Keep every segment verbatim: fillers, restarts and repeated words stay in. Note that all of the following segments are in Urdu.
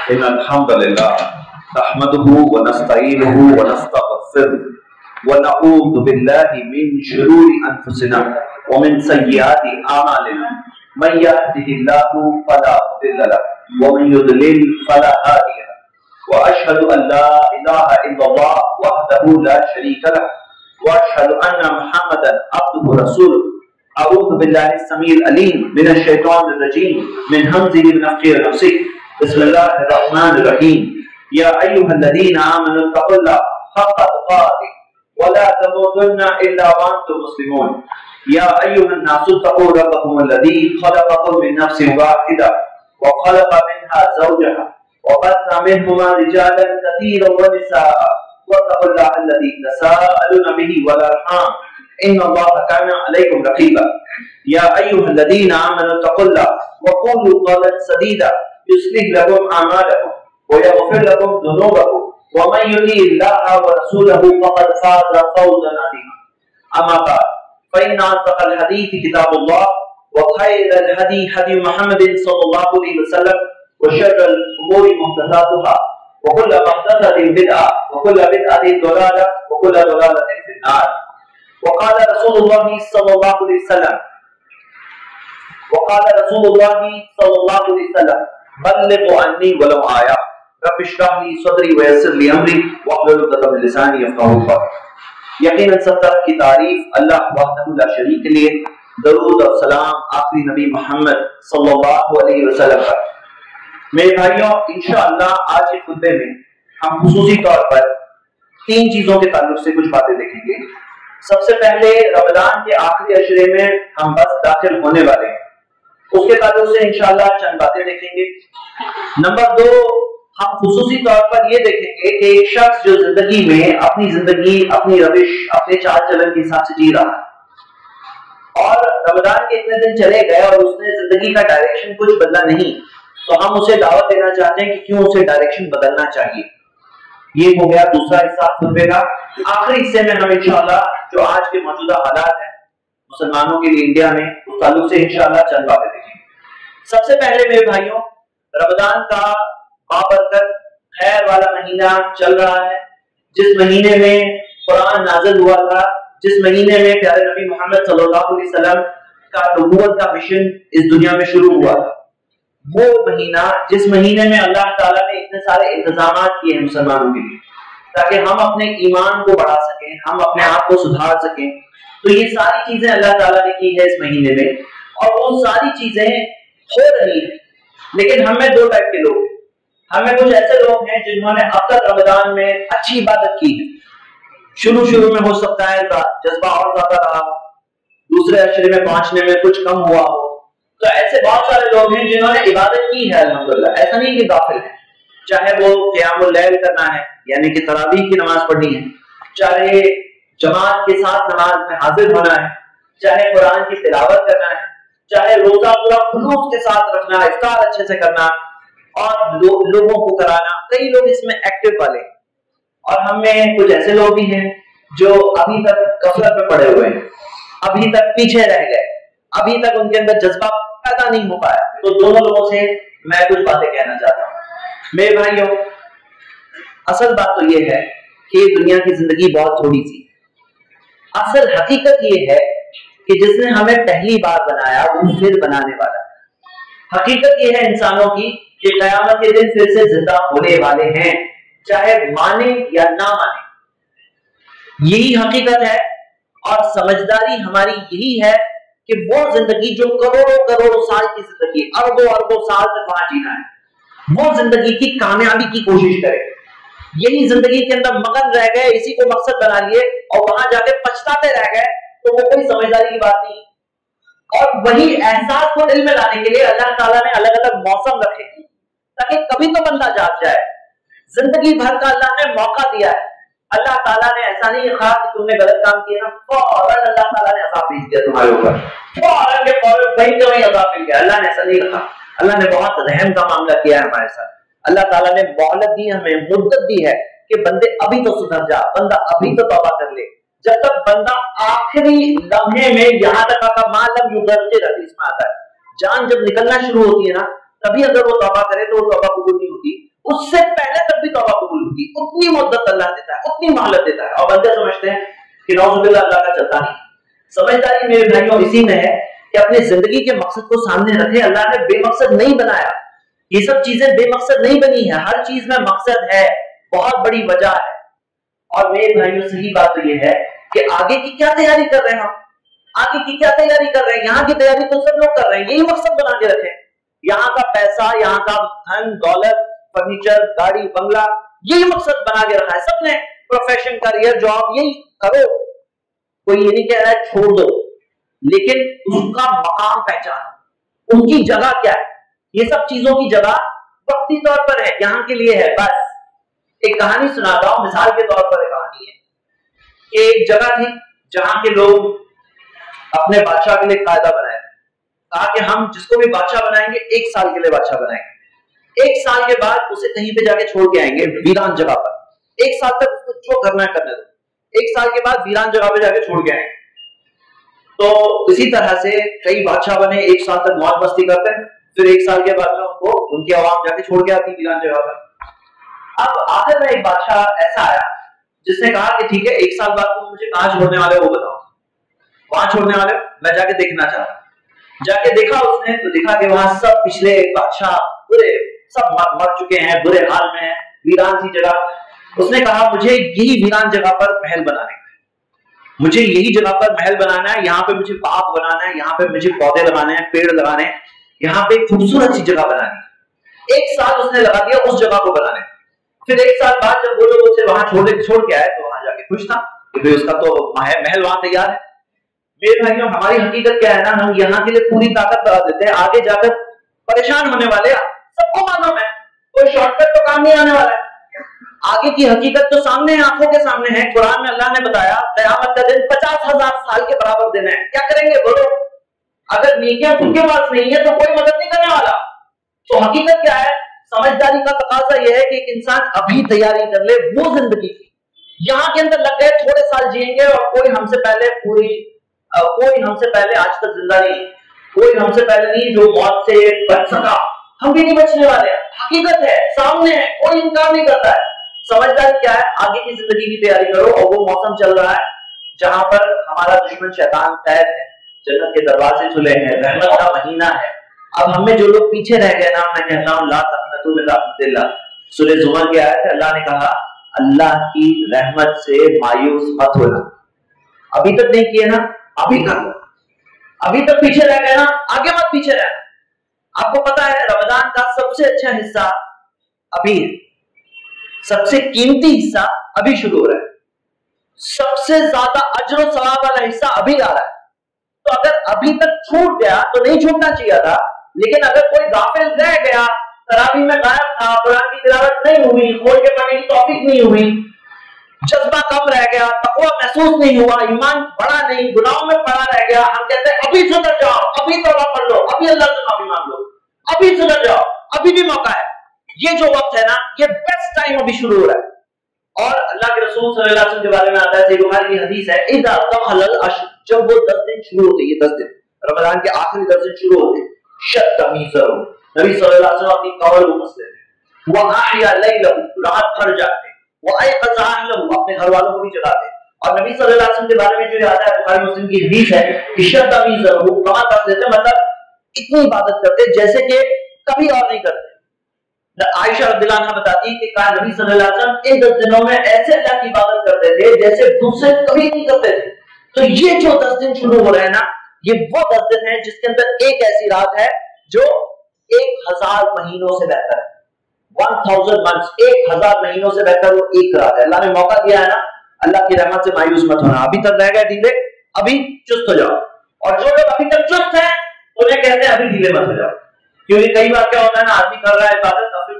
إن الحمد لله نحمده ونستعينه ونستغفره ونعوذ بالله من شرور أنفسنا ومن سيئات أعمالنا من يهده الله فلا مضل له ومن يضلل فلا هادي له وأشهد أن لا إله إلا الله وحده لا شريك له وأشهد أن محمدا عبده ورسوله. أعوذ بالله السميع العليم من الشيطان الرجيم من همزه ونفخه ونفثه. بسم الله الرحمن الرحيم. يا أيها الذين آمنوا اتقوا الله حق تقاته ولا تموتن إلا وأنتم مسلمون. يا أيها الناس اتقوا ربكم الذي خلقكم من نفس واحدة وخلق منها زوجها وبث منهما رجالا كثيرا ونساء واتقوا الله الذي تساءلون به والأرحام إن الله كان عليكم رقيبا. يا أيها الذين آمنوا اتقوا الله وقولوا قولا سديدا يصلح لكم أعمالكم ويغفر لكم ذنوبكم ومن يطع الله ورسوله فقد فاز فوزا عظيما. أما بعد فإن أصدق الحديث كتاب الله وخير الهدي هدي محمد صلى الله عليه وسلم وشر الأمور محدثاتها وكل محدثة بدعة وكل بدعة ضلالة وكل ضلالة في النار. وقال رسول الله صلى الله عليه وسلم وقال رسول الله صلى الله عليه وسلم بلغوا عني ولو آية. رب اشرح لي صدري ويسر لي أمري واحلل عقدة من لساني يفقهوا قولي. یقیناً سب طرح کی تعریف اللہ وحدہ لا شریک کے لیے، درود اور سلام آخری نبی محمد صلی اللہ علیہ وسلم پر۔ میرے بھائیوں، انشاءاللہ آج کے خطبے میں ہم خصوصی طور پر تین چیزوں کے تعلق سے کچھ باتیں دیکھیں گے۔ سب سے پہلے رمضان کے آخری عشرے میں ہم بس داخل ہونے والے ہیں، اس کے تعلق سے انشاءاللہ چند باتیں دیکھیں گے۔ نمبر دو، ہم خصوصی طور پر یہ دیکھیں گے کہ ایک شخص جو زندگی میں اپنی زندگی اپنی روش اپنے چال چلن کے حساب سے جی رہا ہے اور رمضان کے اتنے دن چلے گئے اور اس نے زندگی کا ڈائریکشن کچھ بدلا نہیں، تو ہم اسے دعوت دینا چاہتے ہیں کہ کیوں اسے ڈائریکشن بدلنا چاہیے۔ یہ ہو گیا دوسرا حصہ خطبے کا۔ آخری حصے میں ہم انشاءاللہ جو آج کے موجودہ حالات ہیں مسلمانوں کے لیے انڈیا میں، اس تعلق سے انشاءاللہ چند باتیں دیکھیں گے۔ سب سے پہلے میرے بھائیوں، رمضان کا بابرکت خیر والا مہینہ چل رہا ہے، جس مہینے میں قرآن نازل ہوا تھا، جس مہینے میں پیارے نبی محمد صلی اللہ علیہ وسلم کا نبوت کا مشن اس دنیا میں شروع ہوا تھا، وہ مہینہ جس مہینے میں اللہ تعالیٰ نے اتنے سارے انتظامات کیے ہیں مسلمانوں کے لیے تاکہ ہم اپنے ایمان کو بڑھا سکیں، ہم اپنے آپ کو سدھار سکیں، تو یہ ساری چیزیں اللہ تعالیٰ نے کی ہے اس مہینے میں، اور وہ ساری چیزیں ہو رہی ہیں۔ لیکن ہم میں دو ٹائپ کے لوگ ہیں، ہمیں کچھ ایسے لوگ ہیں جنہوں نے اب تک رمضان میں اچھی عبادت کی ہے، شروع شروع میں ہو سکتا ہے جذبہ اور زیادہ رہا ہو، دوسرے عشرے میں پہنچنے میں کچھ کم ہوا ہو، تو ایسے بہت سارے لوگ ہیں جنہوں نے عبادت کی ہے الحمدللہ، ایسا نہیں کہ غافل ہے، چاہے وہ قیام اللیل کرنا ہے یعنی کہ تراویح کی نماز پڑھنی ہے، چاہے جماعت کے ساتھ نماز میں حاضر ہونا ہے، چاہے قرآن کی تلاوت کرنا ہے، چاہے روزہ پورا خلوص کے ساتھ رکھنا، افطار اچھے سے کرنا اور لو, لوگوں کو کرانا، کئی لوگ اس میں ایکٹیو والے، اور ہم میں کچھ ایسے لوگ بھی ہیں جو ابھی تک غفلت میں پڑے ہوئے ہیں، ابھی تک پیچھے رہ گئے، ابھی تک ان کے اندر جذبہ پیدا نہیں ہو پایا۔ تو دونوں لوگوں سے میں کچھ باتیں کہنا چاہتا ہوں۔ میرے بھائیوں، اصل بات تو یہ ہے کہ دنیا کی زندگی بہت تھوڑی سی، اصل حقیقت یہ ہے کہ جس نے ہمیں پہلی بار بنایا وہ پھر بنانے والا ہے۔ حقیقت یہ ہے انسانوں کی کہ قیامت کے دن پھر سے زندہ ہونے والے ہیں، چاہے مانے یا نہ مانے، یہی حقیقت ہے۔ اور سمجھداری ہماری یہی ہے کہ وہ زندگی جو کروڑوں کروڑوں سال کی زندگی، اربوں اربوں سال تک وہاں جینا ہے، وہ زندگی کی کامیابی کی کوشش کرے۔ یہی زندگی کے اندر مگن رہ گئے، اسی کو مقصد بنا لیے اور وہاں جا کے پچھتاتے رہ گئے، تو وہ کوئی سمجھداری کی بات نہیں۔ اور وہی احساس کو دل میں لانے کے لیے اللہ تعالیٰ نے الگ الگ موسم رکھے تاکہ کبھی تو بندہ جاگ جائے۔ زندگی بھر کا اللہ نے موقع دیا ہے، اللہ تعالیٰ نے ایسا نہیں کہا کہ تم نے غلط کام کیا نا فوراً اللہ تعالیٰ نے عذاب بھیج دیا تمہارے اوپر، فوراً کے فوراً وہیں کے وہیں عذاب مل گیا۔ اللہ نے ایسا نہیں کہا، اللہ نے بہت رحم کا معاملہ کیا ہے ہمارے ساتھ۔ اللہ تعالیٰ نے مہلت دی، ہمیں مدت دی ہے کہ بندے ابھی تو سدھر جا، بندہ ابھی تو توبہ کر لے۔ جب تک بندہ آخری لمحے میں یہاں تک آتا ما لم یغرغر، حدیث میں آتا ہے جان جب نکلنا شروع ہوتی ہے نا تبھی اگر وہ توبہ کرے تو وہ توبہ قبول نہیں ہوتی، होती, उतनी मुद्दत अल्लाह देता है, उतनी मोहलत देता है। और बंदे समझते हैं कि नौजुबिल्लाह अल्लाह का चलता नहीं। समझदारी मेरे भाइयों इसी में है कि अपनी जिंदगी के मकसद को सामने रखें। अल्लाह ने बेमकसद नहीं बनाया, ये सब चीजें बेमकसद नहीं बनी है, हर चीज में मकसद है, बहुत बड़ी वजह है। और मेरे भाइयों सही बात तो ये है कि आगे की क्या तैयारी कर रहे हैं हम, आगे की क्या तैयारी कर रहे हैं, यहाँ की तैयारी तो सब लोग कर रहे हैं, यही मकसद बना के रखें। यहाँ का पैसा, यहाँ का धन दौलत, फर्नीचर, गाड़ी, बंगला, यही मकसद बना के रखा है सबने। प्रोफेशन, करियर, जॉब, यही करो। कोई ये नहीं कह रहा है छोड़ दो, लेकिन उसका मकाम पहचान, उनकी जगह क्या है। ये सब चीजों की जगह वक्ती तौर पर है, यहाँ के लिए है बस। एक कहानी सुनाता हूं, मिसाल के तौर पर एक कहानी है कि एक जगह थी जहां के लोग अपने बादशाह के लिए कायदा बनाए, कहा कि हम जिसको भी बादशाह बनाएंगे एक साल के लिए बादशाह बनाएंगे, एक साल के बाद उसे कहीं पे जाके छोड़ के आएंगे वीरान जगह पर, एक साल तक उसको जो करना है करने दो, एक साल के बाद वीरान जगह पे जाके छोड़ के आएंगे। तो इसी तरह से कई बादशाह बने, एक साल तक मौज मस्ती करते हैं, फिर एक साल के बाद में उनको उनकी आवाम जाके छोड़ के आती वीरान जगह पर। अब आखिर में एक बादशाह ऐसा आया जिसने कहा कि ठीक है, एक साल बाद तुम मुझे कहां छोड़ने वाले हो वो बताओ, वहां छोड़ने वाले मैं जाके देखना चाहता। जाके देखा उसने तो देखा कि वहां सब पिछले बादशाह पूरे सब मर, मर चुके हैं, बुरे हाल में है, वीरान सी जगह। उसने कहा मुझे यही वीरान जगह पर महल बनाना है, मुझे यही जगह पर महल बनाना है, यहाँ पे मुझे बाग बनाना है, यहाँ पे मुझे पौधे लगाने हैं, पेड़ लगाने हैं, यहाँ पे खूबसूरत सी जगह बनानी है। एक साल उसने लगा दिया उस जगह को बनाने। फिर एक साल बाद जब वो लोग उसे वहां छोड़ छोड़ के आए तो वहां जाके खुश था कि उसका तो महल वहां तैयार है। मेरे भाइयों हमारी हकीकत क्या है ना, हम यहाँ के लिए पूरी ताकत लगा देते हैं, आगे जाकर परेशान होने वाले सबको मालूम है, कोई शॉर्टकट तो काम नहीं आने वाला है। आगे की हकीकत तो सामने आंखों के सामने है। कुरान में अल्लाह ने बताया क़यामत का दिन पचास हजार साल के बराबर दिन है। क्या करेंगे बोलो? अगर नेकियां उनके पास नहीं है तो कोई मदद नहीं करने वाला। तो हकीकत क्या है? समझदारी का तकाजा यह है कि एक इंसान अभी तैयारी कर ले वो जिंदगी की। यहाँ के अंदर लग गए थोड़े साल जिएंगे और कोई हमसे पहले पूरी आ, कोई हमसे पहले आज तक जिंदा नहीं, कोई हमसे पहले नहीं जो मौत से बच सका, हम भी नहीं बचने वाले। हकीकत है, सामने है, कोई इनकार नहीं करता है। समझदारी क्या है? आगे की जिंदगी की तैयारी करो। और वो मौसम चल रहा है जहां पर हमारा दुश्मन शैतान कैद है, जन्नत के दरवाजे खुले हैं, रहमत का महीना है। अब हमें जो लोग पीछे रह गए ना, मैं कहता हूं ला तक़नतू मिन रहमतिल्लाह। सूरह ज़ुमर की आयत है, अल्लाह ने कहा अल्लाह की रहमत से मायूस मत होना। अभी तक नहीं किए ना, अभी कर लो। अभी तक पीछे रह गए ना, आगे मत पीछे रहना। आपको पता है रमजान का सबसे अच्छा हिस्सा अभी, सबसे कीमती हिस्सा अभी शुरू हो रहा है, सबसे ज्यादा अजर और सवाब वाला हिस्सा अभी आ रहा है। तो अगर अभी तक छूट गया तो नहीं छूटना चाहिए था, लेकिन अगर कोई गाफिल रह गया, तरावी में गायब था, कुरान की तिलावत नहीं हुई, खोल के पढ़ने की तौफीक नहीं हुई, जज्बा कम रह गया, तकवा महसूस नहीं हुआ, ईमान बढ़ा नहीं, गुनाहों में पड़ा रह गया, हम कहते हैं अभी सुधर जाओ, अभी तौबा पढ़ लो, अभी अल्लाह से माफी मांग लो, अभी सुधर जाओ, अभी भी मौका है। ये जो वक्त है ना, ये बेस्ट टाइम अभी शुरू हो रहा है। और अल्लाह के रसूल सल्लल्लाहु अलैहि वसल्लम के बारे में आता है, सही बुखारी की हदीस है, इज़ा दखलल अश्र, जब वो दस दिन शुरू होते, ये दस दिन रमजान के आखिरी दस दिन शुरू होते, शत्तमीज़हु, नबी सल्लल्लाहु अलैहि वसल्लम अपनी कमर को कसते थे, व अहया लैलहु, रात भर जागते, व अयक़ज़ा अहलहु, अपने घर वालों को भी जगाते। और नबी सल्लल्लाहु अलैहि वसल्लम के बारे में जो आता है बुखारी मुस्लिम की हदीस है कि शत्तमीज़हु, कमर कस देते, मतलब इतनी इबादत करते जैसे कि कभी और नहीं करते। आयशा रज़ियल्लाहु अन्हा बताती है कि कहा नबी सल्लल्लाहु अलैहि वसल्लम इन दस दिनों में ऐसे अल्लाह की इबादत करते थे जैसे दूसरे कभी नहीं करते थे। तो ये जो दस दिन शुरू हो रहे हैं ना, ये वो दस दिन है जिसके अंदर एक ऐसी रात है जो एक हजार महीनों से बेहतर है। वन थाउजेंड मंथ्स, एक हजार महीनों से बेहतर वो एक रात है। अल्लाह ने मौका दिया है ना, अल्लाह की रहमत से मायूस मत होना। अभी तक रह गए ढीले, अभी चुस्त हो जाओ। और जो लोग अभी तक चुस्त हैं उन्हें कहते हैं अभी ढीले मत हो जाओ, क्योंकि कई बार क्या होता है ना, आदमी कर रहा है इबादत काफी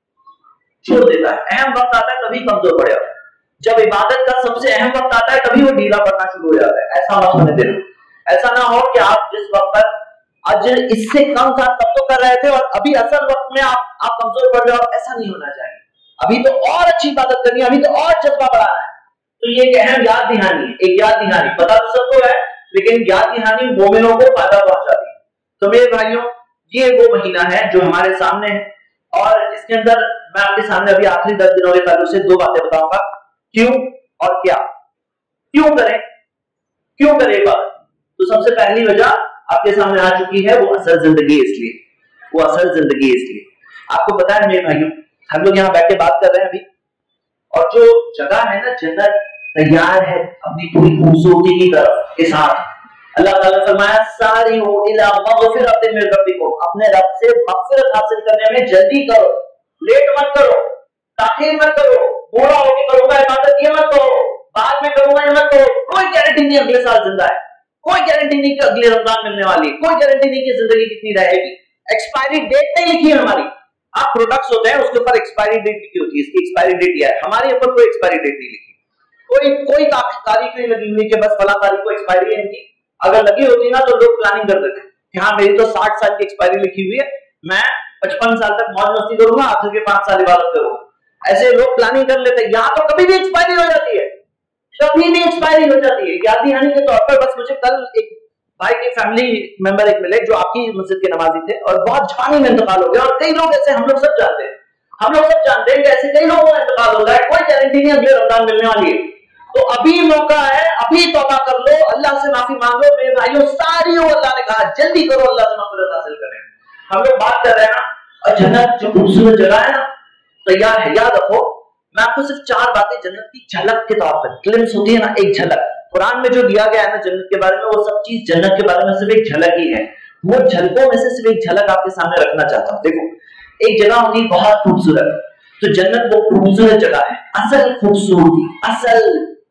छोड़ देता है, अहम वक्त आता है तभी कमजोर पड़ जाता है। जब इबादत का सबसे अहम वक्त आता है तभी वो ढीला पड़ना शुरू हो जाता है। ऐसा मत होने देना। ऐसा ना हो कि आप जिस वक्त पर अजर इससे कम था तब तो कर रहे थे और अभी असल वक्त में आप आप कमजोर पड़ जाओ, ऐसा नहीं होना चाहिए। अभी तो और अच्छी इबादत करनी है, अभी तो और जज्बा बढ़ाना है। तो ये एक अहम याद दहानी है, एक याद दहानी, पता तो सबको है लेकिन याद दहानी मोमिनों को फायदा पहुंचाती है। तो मेरे भाइयों, ये वो महीना है जो हमारे सामने है اور اس کے اندر میں آپ کے سامنے ابھی آخری دس دنوں کے تعلق سے دو باتیں بتاؤں گا، کیوں اور کیا۔ کیوں کریں، کیوں کریں بات؟ تو سب سے پہلی وجہ آپ کے سامنے آ چکی ہے، وہ اصل زندگی اس لیے، وہ اصل زندگی اس لیے۔ آپ کو پتا ہے میرے بھائیوں، ہم لوگ یہاں بیٹھ کے بات کر رہے ہیں ابھی، اور جو جگہ ہے نا جنت تیار ہے اپنی پوری خوبصورتی کی طرف کے ساتھ۔ اللہ تعالیٰ نے فرمایا ساریعوا الی مغفرۃ من ربکم، اپنے رب سے مغفرت حاصل کرنے میں جلدی کرو، لیٹ مت کرو، تاخیر مت کرو، بوڑھا ہو کے کروں گا عبادت یہ مت کرو، بعد میں کروں گا یہ مت کرو۔ کوئی گارنٹی نہیں اگلے سال زندہ ہے، کوئی گارنٹی نہیں کہ اگلے رمضان ملنے والی ہے، کوئی گارنٹی نہیں کہ زندگی کتنی رہے گی۔ ایکسپائری ڈیٹ نہیں لکھی ہے ہماری، آپ پروڈکٹس ہوتے ہیں اس کے اوپر ایکسپائری ڈیٹ لکھی ہوتی ہے، اس کی ایکسپائری ڈیٹ یہ ہے، ہمارے اوپر کوئی ایکسپائری ڈیٹ نہیں لکھی، کوئی کوئی تاریخ نہیں لگی ہوئی کہ بس فلاں تاریخ کو ایکسپائری ہے ان کی۔ اگر لگی ہوتی نا تو لوگ پلاننگ کرتے تھے کہ ہاں میری تو ساٹھ سال کی ایکسپائری لکھی ہوئی ہے، میں پچپن سال تک موج مستی کروں گا، آخر کے پانچ سال عبادت کروں گا، ایسے لوگ پلاننگ کر لیتے ہیں۔ یہاں تو کبھی بھی ایکسپائری ہو جاتی ہے، کبھی بھی ایکسپائری ہو جاتی ہے۔ یاد دہانی کے طور پر بس مجھے کل ایک بھائی کے فیملی ممبر ایک ملے جو آپ کی مسجد کے نمازی تھے اور بہت جوانی میں انتقال ہو گیا، اور کئی لوگ ایسے ہم لوگ سب جانتے ہیں، ہم لوگ سب جانتے ہیں کہ ایسے کئی لوگوں کا انتقال ہو رہا ہے، کوئی گارنٹی نہیں اگلے رمضان ملنے والی ہے۔ تو ابھی موقع ہے، ابھی توبہ کر لو، اللہ سے معافی مانگو میرے بھائیوں، ساری اللہ نے کہا جلدی کرو اللہ سے مغفرت حاصل کریں۔ ہم لوگ بات کر رہے ہیں نا، اور جنت جو خوبصورت جگہ ہے نا تیار ہے، یاد رکھو میں آپ کو صرف چار باتیں جنت کی جھلک کے طور پر، گلمس ہوتی ہے نا ایک جھلک، قرآن میں جو دیا گیا ہے نا جنت کے بارے میں وہ سب چیز جنت کے بارے میں صرف ایک جھلک ہی ہے، وہ جھلکوں میں سے صرف ایک جھلک آپ کے سامنے رکھنا چاہتا ہوں۔ دیکھو ایک جگہ ہوگی بہت خوبصورت، تو جنت وہ خوبصورت جگہ ہے، اصل خوبصورتی، اصل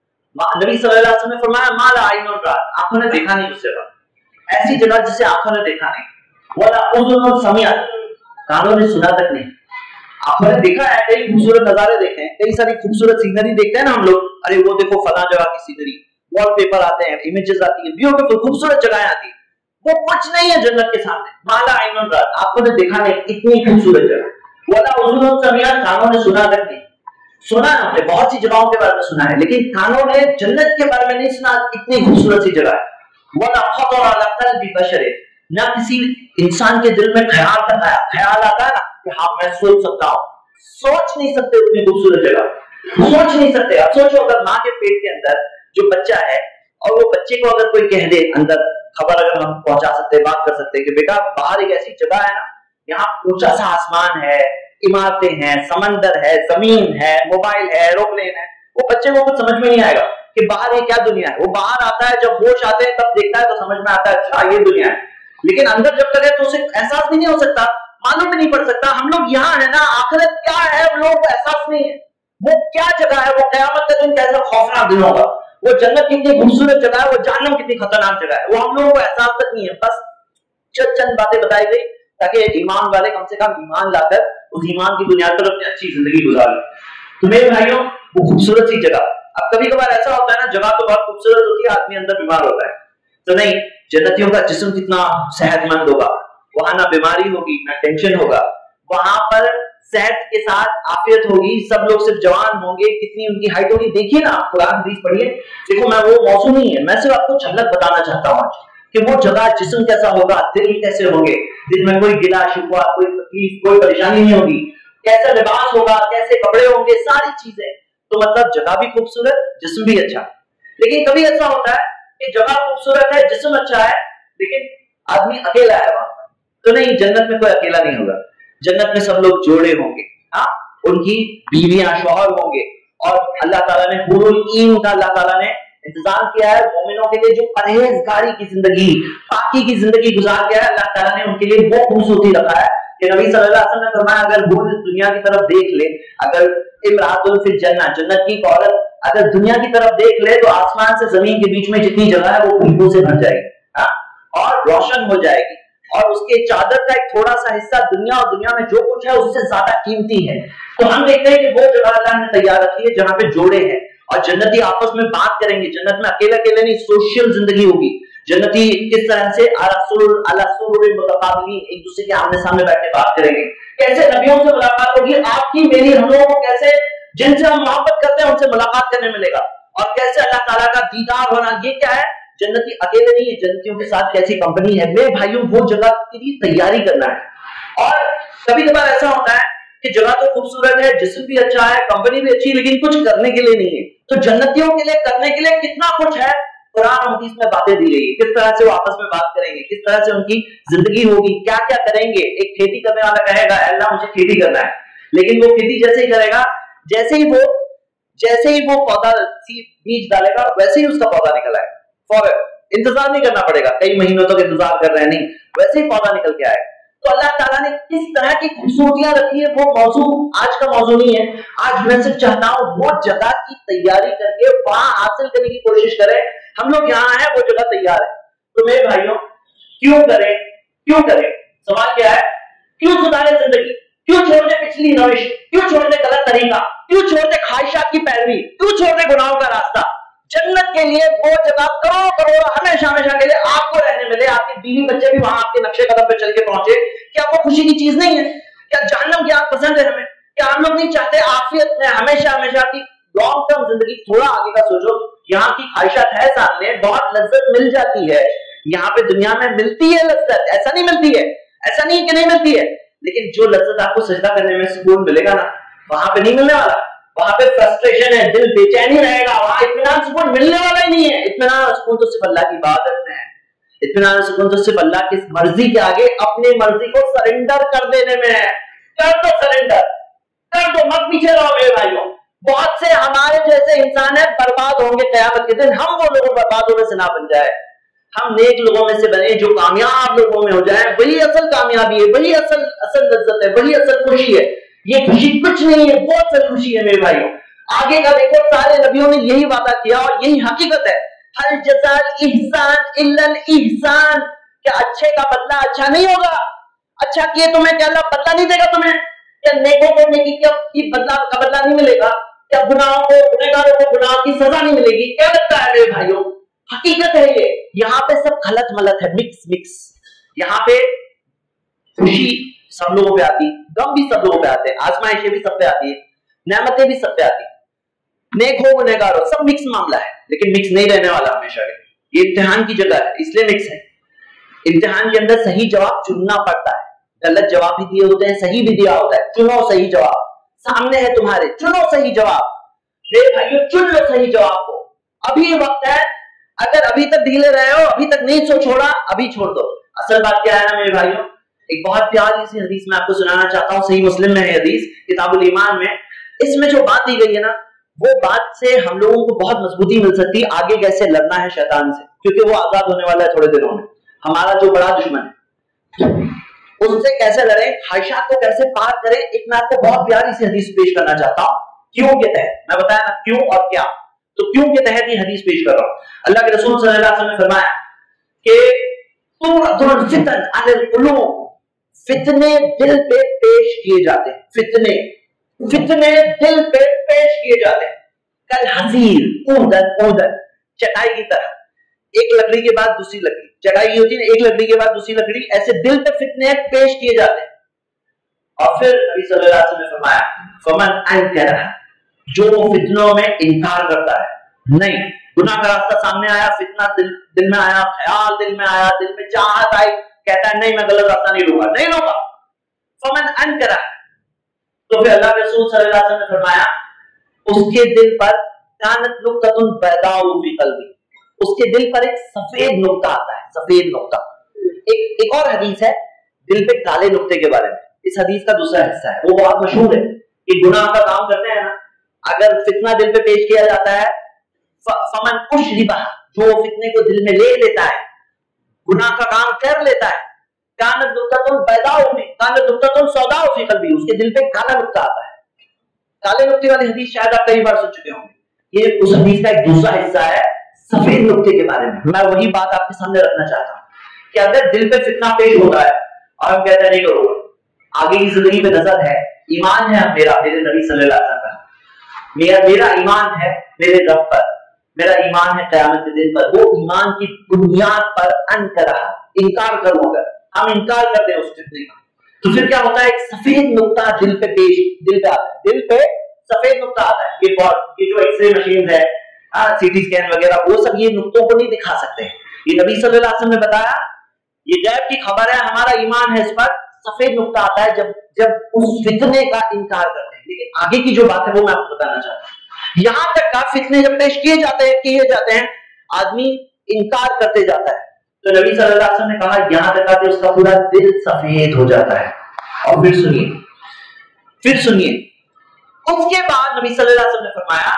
نبی صلی اللہ علیہ وسلم نے فرمایا ما لا عین رأت، آنکھوں نے دیکھا نہیں اس جگہ، ایسی جگہ جسے آنکھوں نے دیکھا نہیں، ولا اذن سمعت، کانوں نے سنا تک نہیں۔ آنکھوں نے دیکھا ہے، کئی خوبصورت نظارے دیکھے ہیں، کئی ساری خوبصورت سینری دیکھتے ہیں نا ہم لوگ، ارے وہ دیکھو فلاں جگہ کی سینری، وال پیپر آتے ہیں، امیجز آتی ہیں، بیوٹیفل خوبصورت جگہیں آتی ہیں، وہ کچھ نہیں ہے جنت کے سامنے، ما لا عین رأت، آنکھوں نے دیکھا نہیں اتنی خوبصورت جگہ، ولا اذن سمعت، کانوں نے سنا تک نہیں۔ سنا ہے ہم نے بہت سی جگہوں کے بارے میں سنا ہے، لیکن کانوں نے جنت کے بارے میں نہیں سنا، اتنی خوبصورت سی جگہ ہے۔ وَلَا خَطَرَ عَلَىٰ قَلْبِ بَشَرٍ، نہ کسی انسان کے دل میں خیال تک آیا، خیال آتا ہے نا کہ ہاں میں سوچ سکتا ہوں، سوچ نہیں سکتے اتنی خوبصورت جگہ، سوچ نہیں سکتے۔ اب سوچو اگر ماں کے پیٹ کے اندر جو بچہ ہے اور وہ بچے کو اگر کوئی کہہ دے اندر خبر اگر ہم پہنچا سکتے، بات کر سکتے کہ بیٹا باہر ایک ایسی جگہ ہے نا، یہاں اونچا سا آسمان ہے، عمارتیں ہیں، سمندر ہے، زمین ہے، موبائل ہے، ایروپلین ہے، وہ بچے کو کچھ سمجھ میں نہیں آئے گا کہ باہر یہ کیا دنیا ہے۔ وہ باہر آتا ہے جب ہوش آتے ہیں تب دیکھتا ہے تو سمجھ میں آتا ہے اچھا یہ دنیا ہے، لیکن اندر جب تک ہے تو اسے احساس بھی نہیں ہو سکتا، معلوم بھی نہیں پڑ سکتا۔ ہم لوگ یہاں ہے نا، آخرت کیا ہے ہم لوگوں کو احساس نہیں ہے، وہ کیا جگہ ہے، وہ قیامت کا دن کیسا خوفناک دن ہوگا، وہ جنت کتنی خوبصورت جگہ ہے، وہ جہنم کتنی خطرناک جگہ ہے، وہ ہم لوگوں کو احساس تک نہیں ہے۔ بس چند چند باتیں بتائی گئی تاکہ ایمان والے کم سے کم ایمان لا کر اس ایمان کی بنیاد پر اپنی اچھی زندگی گزاریں۔ تو میرے بھائیوں وہ خوبصورت سی جگہ، اب کبھی کبھار ایسا ہوتا ہے نا جگہ تو بہت خوبصورت ہوتی ہے، آدمی اندر بیمار ہوتا ہے، تو نہیں، جنتیوں کا جسم کتنا صحت مند ہوگا، وہاں نہ بیماری ہوگی نہ ٹینشن ہوگا، وہاں پر صحت کے ساتھ عافیت ہوگی، سب لوگ صرف جوان ہوں گے، کتنی ان کی ہائٹ ہوگی۔ دیکھیے نا قرآن حدیث پڑھیے، دیکھو میں وہ موضوع نہیں ہے، میں صرف آپ کو جھلک بتانا چاہتا ہوں آج کہ وہ جگہ جسم کیسا ہوگا، دل کیسے ہوں گے، دل میں کوئی گلا شکوہ، کوئی تکلیف، کوئی پریشانی نہیں ہوگی، کیسا لباس ہوگا، کیسے کپڑے ہوں گے، ساری چیزیں۔ تو مطلب جگہ بھی خوبصورت، جسم بھی اچھا۔ لیکن کبھی ایسا ہوتا ہے کہ جگہ خوبصورت ہے، جسم اچھا ہے، لیکن آدمی اکیلا ہے وہاں پر، تو نہیں، جنت میں کوئی اکیلا نہیں ہوگا، جنت میں سب لوگ جوڑے ہوں گے، ہاں ان کی بیویاں شوہر ہوں گے، اور اللہ تعالیٰ نے حور العین کا اللہ تعالیٰ نے انتظام کیا ہے مومنوں کے لیے جو پرہیزگاری کی زندگی، پاکی کی زندگی گزار گیا ہے، اللہ تعالیٰ نے ان کے لیے وہ خوبصورتی رکھا ہے کہ نبی صلی اللہ علیہ وسلم نے فرمایا اگر وہ دنیا کی طرف دیکھ لے، اگر امرأۃ فی الجنہ، جنت کی عورت اگر دنیا کی طرف دیکھ لے تو آسمان سے زمین کے بیچ میں جتنی جگہ ہے وہ خوشبو سے بھر جائے گی اور روشن ہو جائے گی، اور اس کے چادر کا ایک تھوڑا سا حصہ دنیا اور دنیا میں جو کچھ ہے اس سے زیادہ قیمتی ہے۔ تو ہم دیکھتے ہیں کہ وہ جگہ اللہ نے تیار رکھی ہے جہاں پہ جوڑے ہیں، اور جنتی آپس میں بات کریں گے، جنت میں اکیلے اکیلے نہیں، سوشل زندگی ہوگی۔ جنتی کس طرح سے علی سرر متقابلین، ایک دوسرے کے آمنے سامنے بیٹھ کے بات کریں گے، کیسے نبیوں سے ملاقات ہوگی، آپ کی میری، ہم لوگوں کو کیسے جن سے ہم محبت کرتے ہیں ان سے ملاقات کرنے ملے گا، اور کیسے اللہ تعالیٰ کا دیدار ہونا۔ یہ کیا ہے؟ جنتی اکیلے نہیں ہے، جنتیوں کے ساتھ کیسی کمپنی ہے۔ میرے بھائیوں وہ جگہ کے لیے تیاری کرنا ہے۔ اور کبھی کبھار ایسا ہوتا ہے کہ جگہ تو خوبصورت ہے, جسم بھی اچھا ہے, کمپنی بھی اچھی, لیکن کچھ کرنے کے لیے نہیں ہے. تو جنتیوں کے لیے کرنے کے لیے کتنا کچھ ہے, قرآن اور حدیث میں باتیں دی گئی, کس طرح سے وہ آپس میں بات کریں گے, کس طرح سے ان کی زندگی ہوگی, کیا کیا کریں گے. ایک کھیتی کرنے والا کہے گا اللہ مجھے کھیتی کرنا ہے, لیکن وہ کھیتی جیسے ہی کرے گا, جیسے ہی وہ جیسے ہی وہ پودا بیج ڈالے گا ویسے ہی اس کا پودا نکل آئے گا, فوراً, انتظار نہیں کرنا پڑے گا, کئی مہینوں تک انتظار کر رہے ہیں, نہیں, ویسے ہی پودا نکل کے آئے گا. تو اللہ تعالیٰ نے کس طرح کی خوبصورتیاں رکھی ہے, وہ موضوع آج کا موضوع نہیں ہے. آج میں صرف چاہتا ہوں وہ جگہ کی تیاری کر کے وہاں حاصل کرنے کی کوشش کریں. ہم لوگ یہاں ہیں, وہ جگہ تیار ہے. تو میرے بھائیوں, کیوں کریں کیوں کریں سوال کیا ہے, کیوں سدھارے زندگی, کیوں چھوڑ دے پچھلی روش, کیوں چھوڑ دے غلط طریقہ, کیوں چھوڑ دے خواہشات کی پیروی, کیوں چھوڑ دے گناہوں کا راستہ. جنت کے لیے وہ جگہ کروڑوں کروڑ ہمیشہ ہمیشہ کے لیے آپ کو رہنے ملے, آپ کی بیوی بچے بھی وہاں آپ کے نقشے قدم پہ چل کے پہنچے. کیا وہ خوشی کی چیز نہیں ہے؟ کیا جہنم کی آگ پسند ہے ہمیں؟ کیا ہم لوگ نہیں چاہتے عافیت میں ہمیشہ ہمیشہ کی لانگ ٹرم زندگی؟ تھوڑا آگے کا سوچو, یہاں کی خواہشات ہے سامنے, بہت لذت مل جاتی ہے یہاں پہ, دنیا میں ملتی ہے لذت, ایسا نہیں ملتی ہے, ایسا نہیں کہ نہیں ملتی ہے, لیکن جو لذت آپ کو سجدہ کرنے میں سکون ملے گا نا, وہاں پہ نہیں ملنے والا. وہاں پہ فرسٹریشن ہے, دل بے چین ہی رہے گا, وہاں اطمینان سکون ملنے والا ہی نہیں ہے. اطمینان سکون تو صرف اللہ کی عبادت میں ہے, اطمینان سکون تو صرف اللہ کی مرضی کے آگے اپنی مرضی کو سرنڈر کر دینے میں ہے. کر دو سرنڈر, کر دو, مت پیچھے رہو میرے بھائیوں. بہت سے ہمارے جیسے انسان ہیں برباد ہوں گے قیامت کے دن, ہم وہ لوگ برباد ہونے سے نہ بن جائے, ہم نیک لوگوں میں سے بنے جو کامیاب لوگوں میں ہو جائیں. وہی اصل کامیابی ہے, وہی اصل اصل لذت ہے, وہی اصل خوشی ہے. یہ خوشی کچھ نہیں ہے, بہت سی خوشی ہے میرے بھائیوں. آگے کا دیکھو, سارے نبیوں نے یہی وعدہ کیا اور یہی حقیقت ہے. ہل جزاء الاحسان الا الاحسان, کیا اچھے کا بدلہ اچھا نہیں ہوگا؟ اچھا کیے تمہیں کیا اللہ بدلہ نہیں دے گا تمہیں؟ کیا نیکوں کو نیکی کی بدلہ کا بدلہ نہیں ملے گا؟ کیا گناہوں کو گنہگاروں کو گناہ کی سزا نہیں ملے گی؟ کیا لگتا ہے میرے بھائیوں؟ حقیقت ہے یہ. یہاں پہ سب غلط ملت ہے, مکس مکس. یہاں پہ خوشی سب لوگوں پہ آتی, غم بھی سب لوگوں پہ آتے ہیں, آزمائشیں بھی سب پہ آتی ہے, نعمتیں بھی سب پہ آتی, نیک ہو گنہگار ہو, سب مکس معاملہ ہے. لیکن مکس نہیں رہنے والا ہمیشہ, یہ امتحان کی جگہ ہے, اس لیے مکس ہے. امتحان کے اندر صحیح جواب چننا پڑتا ہے, غلط جواب بھی دیے ہوتے ہیں, صحیح بھی دیا ہوتا ہے. چنو صحیح جواب, سامنے ہے تمہارے, چنو صحیح جواب. میرے بھائیو چن لو صحیح جواب کو, ابھی وقت ہے. اگر ابھی تک ڈھیلے رہے ہو, ابھی تک نہیں سو چھوڑا, ابھی چھوڑ دو. اصل بات کیا ہے نا میرے بھائیوں, ایک بہت پیاری سی حدیث میں آپ کو سنانا چاہتا ہوں, صحیح مسلم میں ہے حدیث, کتاب الایمان میں. اس میں جو بات دی گئی ہے نا, وہ بات سے ہم لوگوں کو بہت مضبوطی مل سکتی ہے آگے کیسے لڑنا ہے شیطان سے, کیونکہ وہ آزاد ہونے والا ہے تھوڑے دنوں میں. ہمارا جو بڑا دشمن ہے اس سے کیسے لڑیں, خواہشات کو کیسے پار کریں, ایک میں آپ کو بہت پیاری سی حدیث پیش کرنا چاہتا ہوں. کیوں کے تحت میں بتایا نا, کیوں اور کیا, تو کیوں کے تحت یہ حدیث پیش کر رہا ہوں. اللہ کے رسول صلی اللہ علیہ وسلم نے فرمایا کہ تُعْرَضُ الْفِتَنُ عَلَى الْقُلُوبِ, فتنے دل پہ پیش کیے جاتے ہیں, فتنے فتنے دل پہ پیش کیے جاتے ہیں, کل حزیر اودن اودن, چٹائی کی طرح, ایک لکڑی کے بعد دوسری لکڑی, چٹائی ہوتی ہے ایک لکڑی کے بعد دوسری لکڑی, ایسے دل پہ فتنے پیش کیے جاتے ہیں. اور پھر نبی صلی اللہ علیہ وسلم نے فرمایا فمن انکر, جو فتنوں میں انکار کرتا ہے, نہیں گناہ کا راستہ سامنے آیا, فتنہ دل, دل میں آیا, خیال دل میں آیا, دل میں چاہت آئی, کہتا ہے نہیں میں غلط راستہ نہیں لوں گا, نہیں لوں گا. فمن انکر, تو پھر اللہ کے رسول صلی اللہ علیہ وسلم نے فرمایا اس کے دل پر کانت نقطۃ بیضاء فی قلبی, اس کے دل پر ایک سفید نقطہ آتا ہے, سفید نقطہ. ایک ایک اور حدیث ہے دل پہ کالے نقطے کے بارے میں, اس حدیث کا دوسرا حصہ ہے, وہ بہت مشہور ہے. کہ گناہ کا کام کرتے ہیں نا, اگر فتنہ دل پہ پیش کیا جاتا ہے, فمن اشربہ, جو فتنے کو دل میں لے لیتا ہے, گناہ کا کام کر لیتا ہے, کانت نقطۃ بیضاء فی کانت نقطۃ سوداء فی قلبی, اس کے دل پہ کالا نقطہ آتا ہے. کالے نقطے والی حدیث شاید آپ کئی بار سن چکے ہوں گے. یہ اس حدیث کا ایک دوسرا حصہ ہے سفید نقطے کے بارے میں. میں وہی بات آپ کے سامنے رکھنا چاہتا ہوں کہ اگر دل پہ فتنہ پیش ہوتا ہے اور ہم کہتے ہیں نہیں کرو, آگے کی زندگی میں نظر ہے, ایمان ہے میرا میرے نبی صلی اللہ علیہ وسلم کا, میرا میرا ایمان ہے میرے رب پر, میرا ایمان ہے قیامت کے دن پر, وہ ایمان کی بنیاد پر انکر, انکار کروں گا, ہم انکار کرتے ہیں اس فتنے کا, تو پھر کیا ہوتا ہے, ایک سفید نقطہ دل پہ پیش دل پہ آتا ہے, دل پہ سفید نقطہ آتا ہے. یہ بہت یہ جو ایکس رے مشین ہے, سی ٹی اسکین وغیرہ, وہ سب یہ نقطوں کو نہیں دکھا سکتے. یہ نبی صلی اللہ علیہ وسلم نے بتایا, یہ غیب کی خبر ہے, ہمارا ایمان ہے اس پر, सफेद नुक्ता आता है जब जब उस फितने का इनकार करते हैं। लेकिन आगे की जो बात है वो मैं आपको बताना चाहता हूँ। यहां तक का फितने जब पेश किए जाते हैं किए जाते हैं आदमी इनकार करते जाता है, तो नबी सल्लल्लाहु अलैहि वसल्लम ने कहा यहां तक आके उसका पूरा दिल सफेद हो जाता है। और फिर सुनिए फिर सुनिए उसके बाद नबी सल्लल्लाहु अलैहि वसल्लम ने फरमाया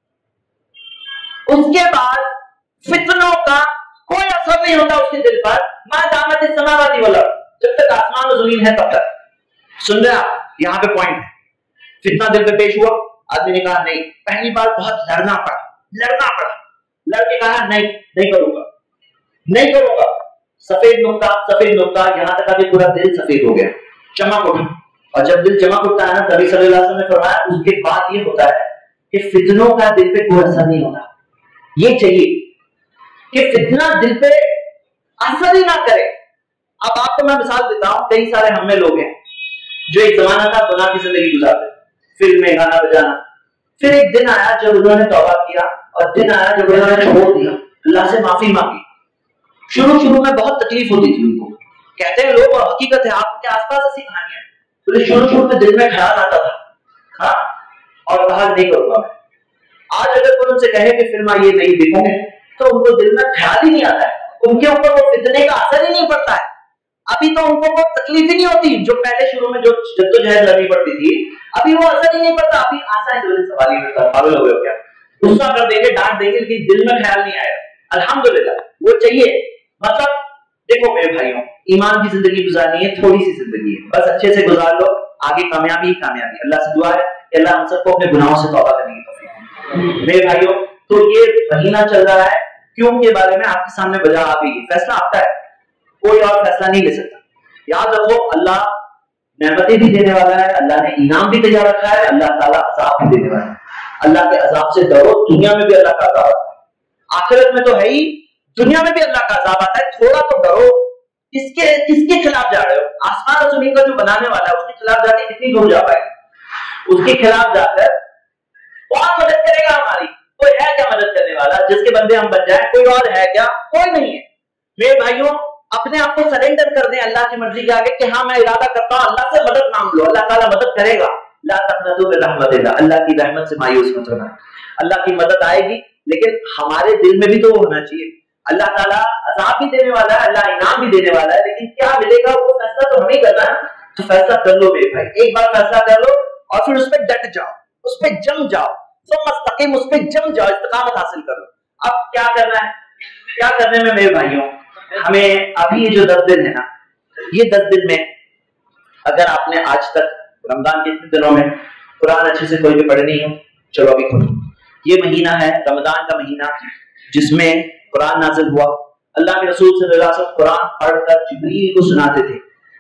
उसके बाद फितनों का कोई असर नहीं होता उसके दिल पर, मा दामत समावाती वाला, जब तक आसमान और जमीन है तब तक। सुन रहे आप, यहाँ पे पॉइंट है। फितना दिल पे पेश हुआ, आदमी ने कहा नहीं, पहली बार बहुत लड़ना पड़ा लड़ना पड़ा लड़के कहा नहीं नहीं करूंगा नहीं करूंगा सफेद नुक्ता सफेद नुक्ता यहां तक आके पूरा दिल सफेद हो गया, चमक उठा। और जब दिल चमक उठता है ना, नबी सल्लल्लाहु अलैहि वसल्लम ने फरमाया उसके बाद ये होता है कि फितनों का दिल पे कोई असर नहीं होता। ये चाहिए कि फितना दिल पे असर ही ना करे। अब आपको मैं मिसाल देता हूं, कई सारे हम में लोग हैं जो एक जमाना था गुनाह की जिंदगी गुजारते, फिल्में गाना बजाना, फिर एक दिन आया जब उन्होंने तौबा किया और दिन आया जब उन्होंने छोड़ दिया, अल्लाह से माफी मांगी। शुरू शुरू में बहुत तकलीफ होती थी उनको, कहते हैं लोग और हकीकत है आपके आसपास ऐसी कहानियां, तो शुरू शुरू में दिल में ख्याल आता था हाँ और कहा नहीं करूंगा मैं। आज अगर कोई उनसे कहे कि फिल्म ये नहीं देखोगे तो उनको दिल में ख्याल ही नहीं आता है, उनके ऊपर वो फितने का असर ही नहीं पड़ता है। अभी तो उनको वो तकलीफ ही नहीं होती जो पहले शुरू में जो जद्दोजहद लड़नी पड़ती थी, अभी वो असर ही नहीं पड़ता। अभी आसान से सवाल ही उठता, पागल हो गए क्या, गुस्सा कर देंगे डांट देंगे लेकिन दिल में ख्याल नहीं आया। अल्हम्दुलिल्लाह वो चाहिए। मतलब देखो मेरे भाइयों, ईमान की जिंदगी गुजारनी है, थोड़ी सी जिंदगी है, बस अच्छे से गुजार लो, आगे कामयाबी ही कामयाबी। अल्लाह से दुआ है कि अल्लाह हम सबको अपने गुनाहों से तौबा करने की तौफीक। मेरे भाइयों, तो ये महीना चल रहा है, क्यों के बारे में आपके सामने वजह आ गई है, फैसला आपका है, कोई और फैसला नहीं ले सकता। याद रखो अल्लाह नेमतें भी देने वाला है, अल्लाह ने इनाम भी तैयार रखा है, अल्लाह ताला अजाब भी देने वाला है। अल्लाह के अजाब से डरो, दुनिया में भी अल्लाह का अजाब आता है, आखिरत में तो है ही, दुनिया में भी अल्लाह का अजाब आता है। थोड़ा तो डरो। किसके किसके खिलाफ जा रहे हो? आसमान और जमीन का जो बनाने वाला है उसके खिलाफ जाके कितनी दूर जा पाए? उसके खिलाफ जाकर कौन मदद करेगा हमारी? कोई है क्या मदद करने वाला जिसके बंदे हम बन जाए? कोई और है क्या? कोई नहीं है। मेरे भाइयों, अपने आप को सरेंडर कर दें अल्लाह की मर्जी के आगे कि हाँ मैं इरादा करता हूं, अल्लाह से मदद मांग लो, अल्लाह ताला मदद करेगा। ला तक़नतू मिन रहमतिल्लाह, अल्लाह की रहमत से मायूस मत होना, अल्लाह की मदद आएगी। लेकिन हमारे दिल में भी तो वो होना चाहिए, अल्लाह ताला अज़ाब भी देने वाला है, अल्लाह इनाम भी देने वाला है, लेकिन क्या मिलेगा वो फैसला तो हमें करना है। तो फैसला कर लो मेरे भाई, एक बार फैसला कर लो और फिर उस पर डट जाओ, उस पर जम जाओ, तो मुस्तकीम उस पर जम जाओ, इस्तिकामत हासिल कर लो। अब क्या करना है? क्या करने में मेरे भाइयों, हमें अभी ये जो दस दिन है ना, ये दस दिन में अगर आपने आज तक रमजान के इतने दिनों में कुरान अच्छे से कोई भी पढ़े नहीं हो, चलो अभी खोलो। ये महीना है रमजान का महीना जिसमें कुरान नाज़िल हुआ। अल्लाह के रसूल सल्लल्लाहु अलैहि वसल्लम कुरान पढ़कर जिब्रील को सुनाते थे।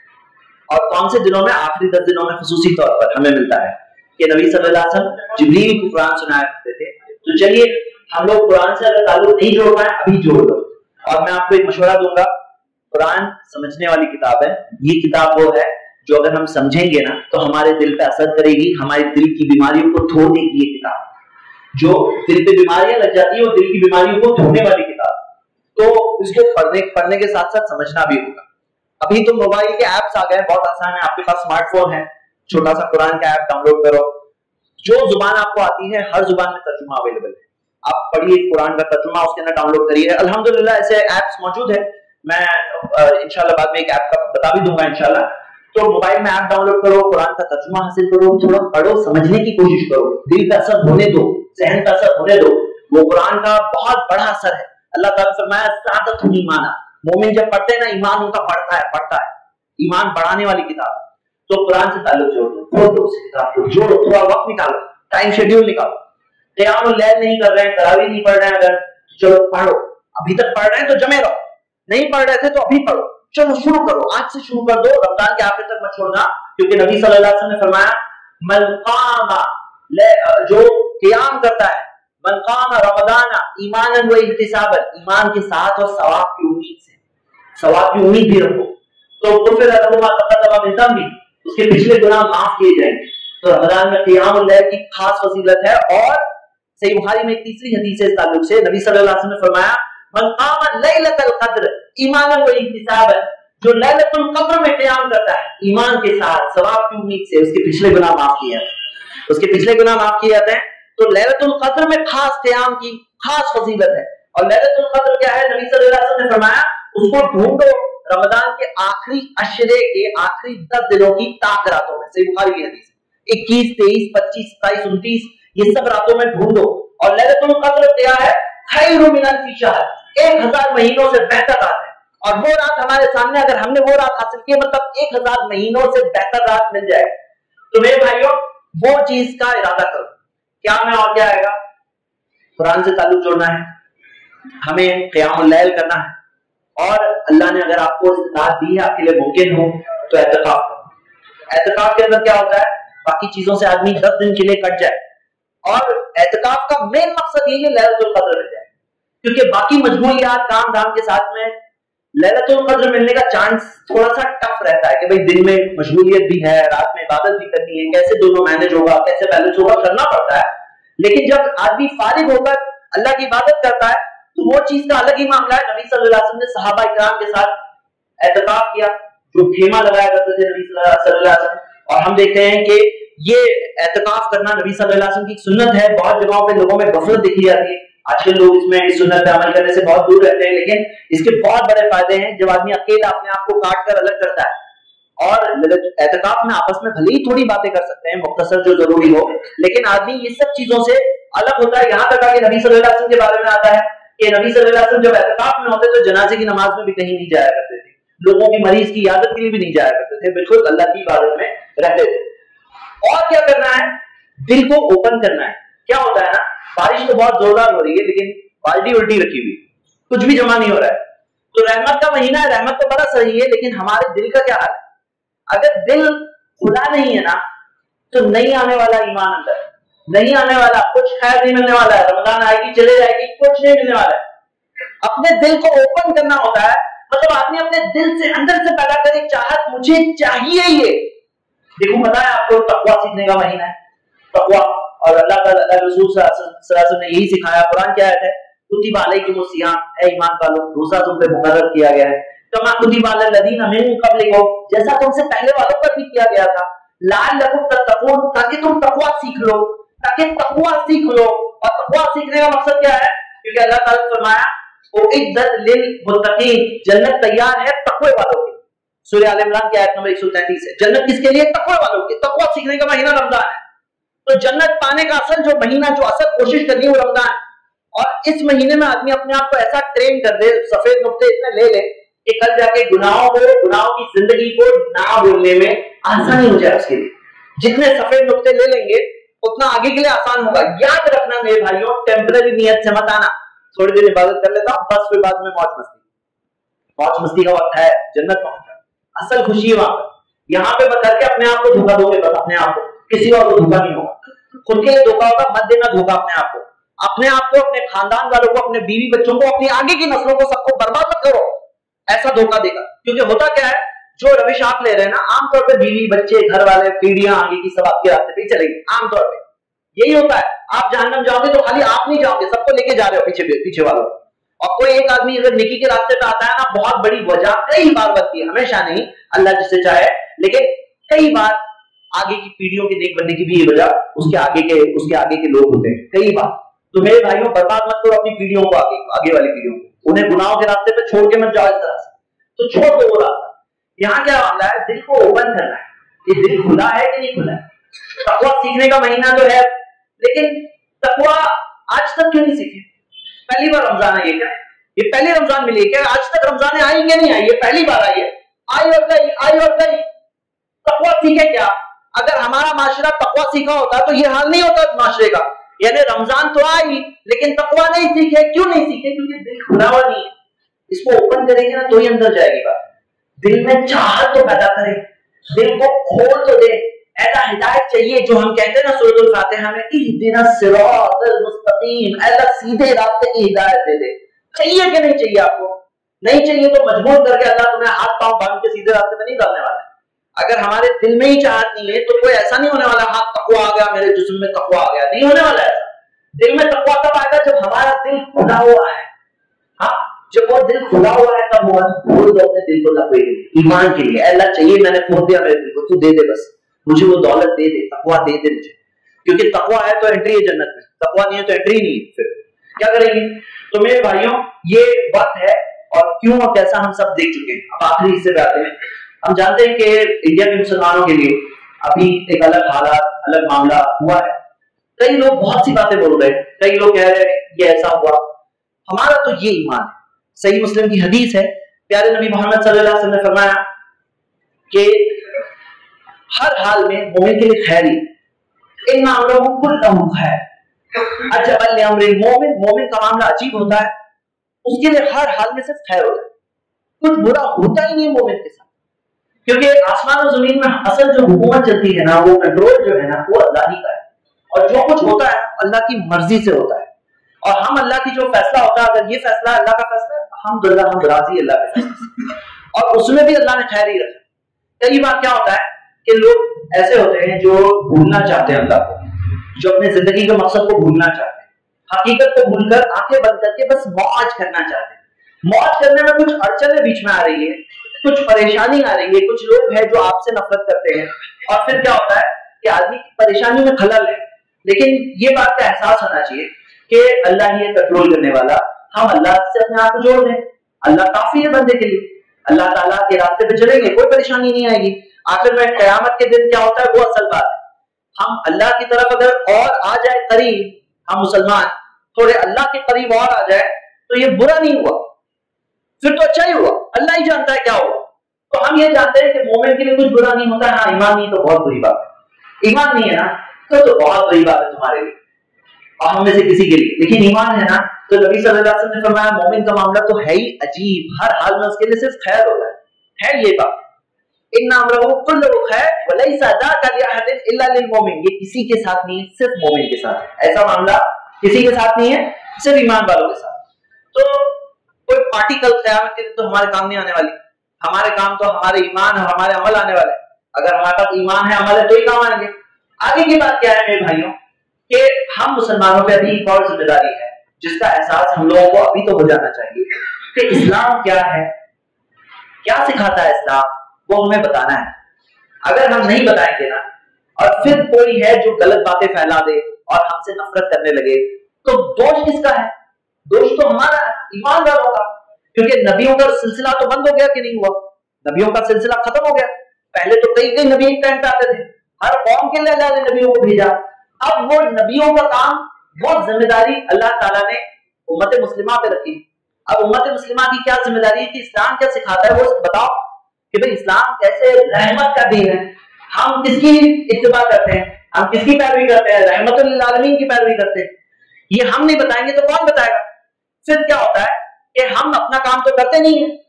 और कौन से दिनों में? आखिरी दस दिनों में खुसूसी तौर पर हमें मिलता है कि नबी सल्लल्लाहु अलैहि वसल्लम जिब्रील को कुरान सुनाया करते थे। तो चलिए हम लोग कुरान से अगर ताल्लुक नहीं जोड़ पाए, अभी जोड़ लो। और मैं आपको एक मशवरा दूंगा, कुरान समझने वाली किताब है। ये किताब वो है जो अगर हम समझेंगे ना तो हमारे दिल पे असर करेगी, हमारे दिल की बीमारियों को धो देगी। ये किताब जो दिल पे बीमारियां लग जाती है वो दिल की बीमारियों को धोने वाली किताब, तो इसको पढ़ने पढ़ने के साथ साथ समझना भी होगा। अभी तो मोबाइल के ऐप्स आ गए, बहुत आसान है, आपके पास स्मार्टफोन है, छोटा सा कुरान का ऐप डाउनलोड करो, जो जुबान आपको आती है हर जुबान में तर्जुमा अवेलेबल है, आप पढ़िए कुरान का तर्जुमा उसके अंदर डाउनलोड करिए। अल्हम्दुलिल्लाह ऐसे ऐप्स मौजूद है, मैं इंशाल्लाह बाद में एक ऐप का बता भी दूंगा इंशाल्लाह। तो मोबाइल में ऐप डाउनलोड करो, कुरान का तर्जुमा हासिल करो, थोड़ा पढ़ो, समझने की कोशिश करो, दिल का असर होने दो, ज़हन का असर होने दो। वो कुरान का बहुत बड़ा असर है। अल्लाह ताला फरमाया ज़ादतहुम ईमाना, मोमिन जब पढ़ते हैं ना ईमान उनका बढ़ता है बढ़ता है ईमान बढ़ाने वाली किताब। तो कुरान से ताल्लुक जोड़ दो, खोल दो उस किताब को, जोड़ो, थोड़ा वक्त निकालो, टाइम शेड्यूल निकालो। क़ियामुल लैल नहीं कर रहे हैं, तरावी नहीं पढ़ रहे हैं, अगर चलो पढ़ो, अभी तक पढ़ रहे हैं तो जमे रहो, नहीं पढ़ रहे थे तो अभी पढ़ो, चलो शुरू करो, आज से शुरू कर दो, रमजान के आखिर तक मत छोड़ना। क्योंकि नबी सल्लल्लाहु अलैहि वसल्लम ने फरमाया मन कामा, जो क़ियाम करता है, मन कामा रमजान ईमानन व इहतिसाबन, ईमान के साथ और सवाब की उम्मीद से, सवाब की उम्मीद भी रखो, तो फिर भी उसके पिछले गुनाह माफ किए जाएंगे। तो रमजान में क़ियामुल लैल की खास फजीलत है। और सही बुखारी में एक तीसरी हदीस है इस ताल्लुक से, नबी सल्लल्लाहु अलैहि वसल्लम ने फरमाया मन कामा लैलतुल क़द्र ईमानन व इहतिसाबन, जो लैलतुल क़द्र में क़याम करता है ईमान के साथ सवाब की उम्मीद से, उसके पिछले गुनाह माफ किए जाते हैं, उसके पिछले गुनाह माफ किए जाते हैं। तो लैलतुल क़द्र में खास क़याम की खास फजीलत है। और लैलतुल क़द्र क्या है? नबी सल्लल्लाहु अलैहि वसल्लम ने फरमाया उसको ढूंढो रमजान के आखिरी अशरे के आखिरी दस दिनों की ताक रातों में। सही बुखारी की हदीस, इक्कीस, तेईस, पच्चीस, सत्ताईस, उनतीस, ये सब रातों में ढूंढो। और लैलतुल क़द्र क्या है? खैरु मिन अल्फि शहर, एक हजार महीनों से बेहतर रात है। और वो रात हमारे सामने, अगर हमने वो रात हासिल की, मतलब एक हजार महीनों से बेहतर रात मिल जाए, तो मेरे भाइयों वो चीज का इरादा करो। क्या में और क्या आएगा? कुरान से ताल्लुक जोड़ना है, हमें क़यामुल लैल करना है, और अल्लाह ने अगर आपको इस्तात दी है, आपके लिए मुमकिन हो, तो एतकाफ करो। एतकाफ के अंदर क्या होता है? बाकी चीजों से आदमी दस दिन के लिए कट जाए, और एतकाफ का मेन मकसद ये है लैलतुल क़द्र मिल जाए, क्योंकि बाकी मजबूरियात काम धाम के साथ में लैलतुल क़द्र मिलने का चांस थोड़ा सा टफ रहता है कि भाई दिन में मशगूलियत भी है, रात में इबादत भी करनी है, कैसे दोनों मैनेज होगा, कैसे बैलेंस होगा, करना पड़ता है। लेकिन जब आदमी फारिग होकर अल्लाह की इबादत करता है तो वो चीज का अलग ही मामला है। नबी सल्लल्लाहु अलैहि वसल्लम ने सहाबा इकराम के साथ एतकाफ किया, जो खेमा लगाया करते थे नबी सल्लल्लाहु अलैहि वसल्लम, और हम देखते हैं कि ये एतकाफ करना नबी सल्लल्लाहु अलैहि वसल्लम की सुन्नत है। बहुत जगहों पे लोगों में गफलत दिखी जाती है, आजकल लोग इसमें इस सुन्नत पे अमल करने से बहुत दूर रहते हैं, लेकिन इसके बहुत बड़े फायदे हैं। जब आदमी अकेला अपने आप को काट कर अलग करता है, और एतकाफ में आपस में भले ही थोड़ी बातें कर सकते हैं मुख्तसर जो जरूरी हो, लेकिन आदमी ये सब चीजों से अलग होता है। यहाँ तक कि नबी सल्लल्लाहु अलैहि वसल्लम के बारे में आता है कि नबी सल्लल्लाहु अलैहि वसल्लम जब एतकाफ में होते तो जनाजे की नमाज में भी कहीं नहीं जाया करते थे, लोगों की मरीज की इयादत के लिए भी नहीं जाया करते थे, बिल्कुल अल्लाह की इबादत में रहते थे। और क्या करना है? दिल को ओपन करना है। क्या होता है ना, बारिश तो बहुत जोरदार हो रही है, लेकिन बाल्टी उल्टी रखी हुई, कुछ भी जमा नहीं हो रहा है। तो रहमत का महीना है, रहमत तो बड़ा सही है, लेकिन हमारे दिल का क्या हाल है? अगर दिल खुला नहीं है ना, तो नहीं आने वाला ईमान अंदर, नहीं आने वाला, कुछ खैर नहीं मिलने वाला है। रमजान आएगी चले जाएगी, कुछ नहीं मिलने वाला है। अपने दिल को ओपन करना होता है, मतलब आदमी अपने दिल से अंदर से पैदा करे चाहत, मुझे चाहिए ये। देखो पता है आपको, तकवा सीखने का महीना है, तकवा, और अल्लाह का रसूल सल्लल्लाहु अलैहि वसल्लम ने यही सिखाया। कुरान क्या है? कुतिबा अलैकुमुस सियाम, ऐ ईमान वालों रोजा तुम पे मुकर्रर किया गया है, कमा कुतिबा अलल लदीना मिन क़ब्लिकुम, जैसा तुमसे पहले वालों पर भी किया गया था, लअल्लकुम तत्तकून, ताकि तुम तकवा सीख लो, ताकि तकवा सीख लो। और तकवा सीखने का मकसद क्या है? क्योंकि अल्लाह ताला ने फरमाया उइद्दत लिल मुत्तकीन, जन्नत तैयार है तकवे वालों के। सूरह आल इमरान की आयत नंबर एक सौ तैंतीस है। जन्नत किसके लिए? तकवा वालों के। तकवा सीखने का महीना रमजान है। तो जन्नत पाने का असल जो महीना, जो असल कोशिश करनी है वो रमजान। और इस महीने में आदमी अपने आप को ऐसा ट्रेन कर दे, सफेद नुक्ते इतने ले ले कि कल जाके गुनाहों को, गुनाहों की जिंदगी को ना बोलने में आसानी हो जाए उसके लिए। जितने सफेद नुक्ते ले लेंगे उतना आगे के लिए आसान होगा। याद रखना मेरे भाइयों, टेम्पररी नियत से मत आना, थोड़ी देर इबादत कर लेता हूं बस, फिर बाद में मौज मस्ती। मौज मस्ती का वक्त है, जन्नत पहुंचा, असल खुशी है वहां पर। यहाँ पे बता के अपने आप को धोखा दोगे, बस अपने आप को, किसी और को धोखा नहीं होगा। खुद के लिए धोखा होगा, मत देना धोखा अपने आप को, अपने आप को, अपने खानदान वालों को, अपने बीवी बच्चों को, अपनी आगे की नस्लों को, सबको बर्बाद मत करो। ऐसा धोखा देगा, क्योंकि होता क्या है, जो रविश आप ले रहे हैं ना, आमतौर पर बीवी बच्चे घर वाले पीढ़ियां आगे की सब आपके रास्ते पे चलेगी। आमतौर पर यही होता है। आप जहन्नम जाओगे तो खाली आप नहीं जाओगे, सबको लेके जा रहे हो पीछे पीछे वालों। और कोई एक आदमी अगर नेकी के रास्ते पे आता है ना, बहुत बड़ी वजह कई बार बनती है, हमेशा नहीं, अल्लाह जिससे चाहे, लेकिन कई बार आगे की पीढ़ियों के नेक बनने की भी ये वजह उसके आगे के उसके आगे के लोग होते हैं कई बार। तो मेरे भाइयों, बर्बाद मत करो अपनी पीढ़ियों को, आगे आगे वाली पीढ़ियों को, उन्हें गुनाहों के रास्ते पे छोड़ के मत जाओ इस तरह से। तो छोड़ दो वो रास्ता। यहाँ क्या मामला है? दिल को ओपन करना है। ये दिल खुला है कि नहीं खुला है? तकवा सीखने का महीना तो है, लेकिन तकवा आज तक क्यों नहीं सीखे? पहली बार रमजान आई है क्या? ये पहली रमजान मिली है क्या? आज तक रमजान आई क्या नहीं आई? ये पहली बार आई है, आई और गई, आई और गई। तकवा सीखे क्या? अगर हमारा माशरा तकवा सीखा होता तो ये हाल नहीं होता माशरे का। यानी रमजान तो आई लेकिन तकवा नहीं सीखे। क्यों नहीं सीखे? क्योंकि दिल खुला हुआ नहीं है। इसको ओपन करेंगे ना तो ही अंदर जाएगी बात। दिल में चाहत तो पैदा करें, दिल को खोल तो दे। ऐसा हिदायत चाहिए जो हम कहते हैं ना सूरतुल फातिहा में, इहदिना सिरातल मुस्तकीम, ऐसा सीधे रास्ते की हिदायत दे दे। चाहिए कि नहीं चाहिए? आपको नहीं चाहिए तो मजबूर करके अल्लाह तुम्हें हाथ पांव बांध के सीधे रास्ते में नहीं डालने वाला है। अगर हमारे दिल में ही चाहत नहीं है तो कोई ऐसा नहीं होने वाला हाथ तकवा आ गया, मेरे जिस्म में तकवा आ गया, नहीं होने वाला है। दिल में तकवा तब आएगा जब हमारा दिल खुला हुआ है। हाँ, جب وہ دل کھلا ہوا ہے تب ہوا وہ تو اپنے دل کو تقوی ایمان کے لیے اللہ چاہیے میں نے کھول دیا میرے دل کو تو دے دے بس مجھے وہ دولت دے دے تقویٰ دے دے مجھے کیونکہ تقویٰ ہے تو انٹری ہے جنت میں تقویٰ نہیں ہے تو انٹری نہیں ہے پھر کیا کریں گے تو میرے بھائیوں یہ وقت ہے اور کیوں اور کیسا ہم سب دیکھ چکے ہیں اب آخری حصے پہ آتے ہیں ہم جانتے ہیں کہ انڈیا کے مسلمانوں کے لیے ابھی ایک الگ حالات الگ معاملہ ہوا ہے کئی لوگ بہت سی باتیں بول رہے ہیں کئی لوگ کہہ رہے ہیں یہ ایسا ہوا ہمارا تو یہ ایمان ہے صحیح مسلم کی حدیث ہے پیارے نبی محمد صلی اللہ علیہ وسلم نے فرمایا کہ ہر حال میں مومن کے لیے خیر ہی ان امرہ کلہ خیر عجب لامر المومن مومن کا معاملہ عجیب ہوتا ہے اس کے لیے ہر حال میں صرف خیر ہوتا ہے کچھ برا ہوتا ہی نہیں مومن کے ساتھ کیونکہ آسمان و زمین میں اصل جو حکومت چلتی ہے نا وہ کنٹرول جو ہے نا وہ اللہ ہی کا ہے اور جو کچھ ہوتا ہے اللہ کی مرضی سے ہوتا ہے اور ہم اللہ کی جو فیصلہ ہوتا ہے اگر یہ فیصلہ اللہ کا فیصلہ ہے الحمدللہ ہم راضی اللہ کے فیصلے اور اس میں بھی اللہ نے خیر ہی رکھا کئی بار کیا ہوتا ہے کہ لوگ ایسے ہوتے ہیں جو بھولنا چاہتے ہیں اللہ کو جو اپنے زندگی کے مقصد کو بھولنا چاہتے ہیں حقیقت کو بھول کر آنکھیں بند کر کے بس موج کرنا چاہتے ہیں موج کرنے میں کچھ اڑچنیں بیچ میں آ رہی ہے کچھ پریشانی آ رہی ہے کچھ لوگ ہیں جو آپ سے نفرت کرتے ہیں اور پھر کیا ہوتا ہے کہ آدمی کی پریشانی میں خلل ہے لیکن یہ بات کا احساس ہونا چاہیے کہ اللہ ہی ہے کنٹرول کرنے والا ہم اللہ سے اپنے آپ کو جوڑ دیں اللہ کافی ہے بندے کے لیے اللہ تعالیٰ کے راستے پہ چلیں گے کوئی پریشانی نہیں آئے گی آخر میں قیامت کے دن کیا ہوتا ہے وہ اصل بات ہے ہم اللہ کی طرف اگر اور آ جائے قریب ہم مسلمان تھوڑے اللہ کے قریب اور آ جائے تو یہ برا نہیں ہوا پھر تو اچھا ہی ہوا اللہ ہی جانتا ہے کیا ہوا تو ہم یہ جانتے ہیں کہ مومن کے لیے کچھ برا نہیں ہوتا ہاں ایمان نہیں تو بہت بری بات ہے ایمان نہیں ہے نا تو تو بہت بری بات ہے تمہارے لیے اور ہم میں سے کسی کے لیے لیکن ایمان ہے نا تو نبی صلی اللہ علیہ وسلم نے فرمایا مومن کا معاملہ تو ہے ہی عجیب ہر حال میں اس کے لیے صرف خیر ہوتا ہے ہے یہ بات ان امرہ کلہ خیر ولیس ذاک لاحد الا للمؤمن یہ کسی کے ساتھ نہیں صرف مومن کے ساتھ ہے ایسا معاملہ کسی کے ساتھ نہیں ہے صرف ایمان والوں کے ساتھ تو کوئی پارٹی کل قیامت کے دن تو ہمارے کام نہیں آنے والی ہمارے کام تو ہمارے ایمان اور ہمارے عمل آنے والے اگر ہمارے پاس ایمان ہے عمل ہے تو ہی کام آئیں گے آگے کی بات کیا ہے میرے بھائیوں کہ ہم مسلمانوں پہ ابھی ایک اور ذمہ داری ہے جس کا احساس ہم لوگوں کو ابھی تو ہو جانا چاہیے کہ اسلام کیا ہے کیا سکھاتا ہے اسلام وہ ہمیں بتانا ہے اگر ہم نہیں بتائیں گے نا اور پھر کوئی ہے جو غلط باتیں پھیلا دے اور ہم سے نفرت کرنے لگے تو دوش کس کا ہے دوش تو ہمارا ہے ایمان والوں کا کیونکہ نبیوں کا سلسلہ تو بند ہو گیا کہ نہیں ہوا نبیوں کا سلسلہ ختم ہو گیا پہلے تو کئی کئی نبی ایک ٹائم پہ آتے تھے ہر قوم کے لیے اللہ نے نبیوں کو بھیجا اب وہ نبیوں کا کام وہ ذمہ داری اللہ تعالیٰ نے امت مسلمہ پہ رکھی اب امت مسلمہ کی کیا ذمہ داری ہے کہ اسلام کیا سکھاتا ہے وہ بتاؤ کہ بھئی اسلام کیسے رحمت کا دین ہے ہم کس کی اتباع کرتے ہیں ہم کس کی پیروی کرتے ہیں رحمت للعالمین کی پیروی کرتے ہیں یہ ہم نہیں بتائیں گے تو کون بتائے گا پھر کیا ہوتا ہے کہ ہم اپنا کام تو کرتے نہیں ہیں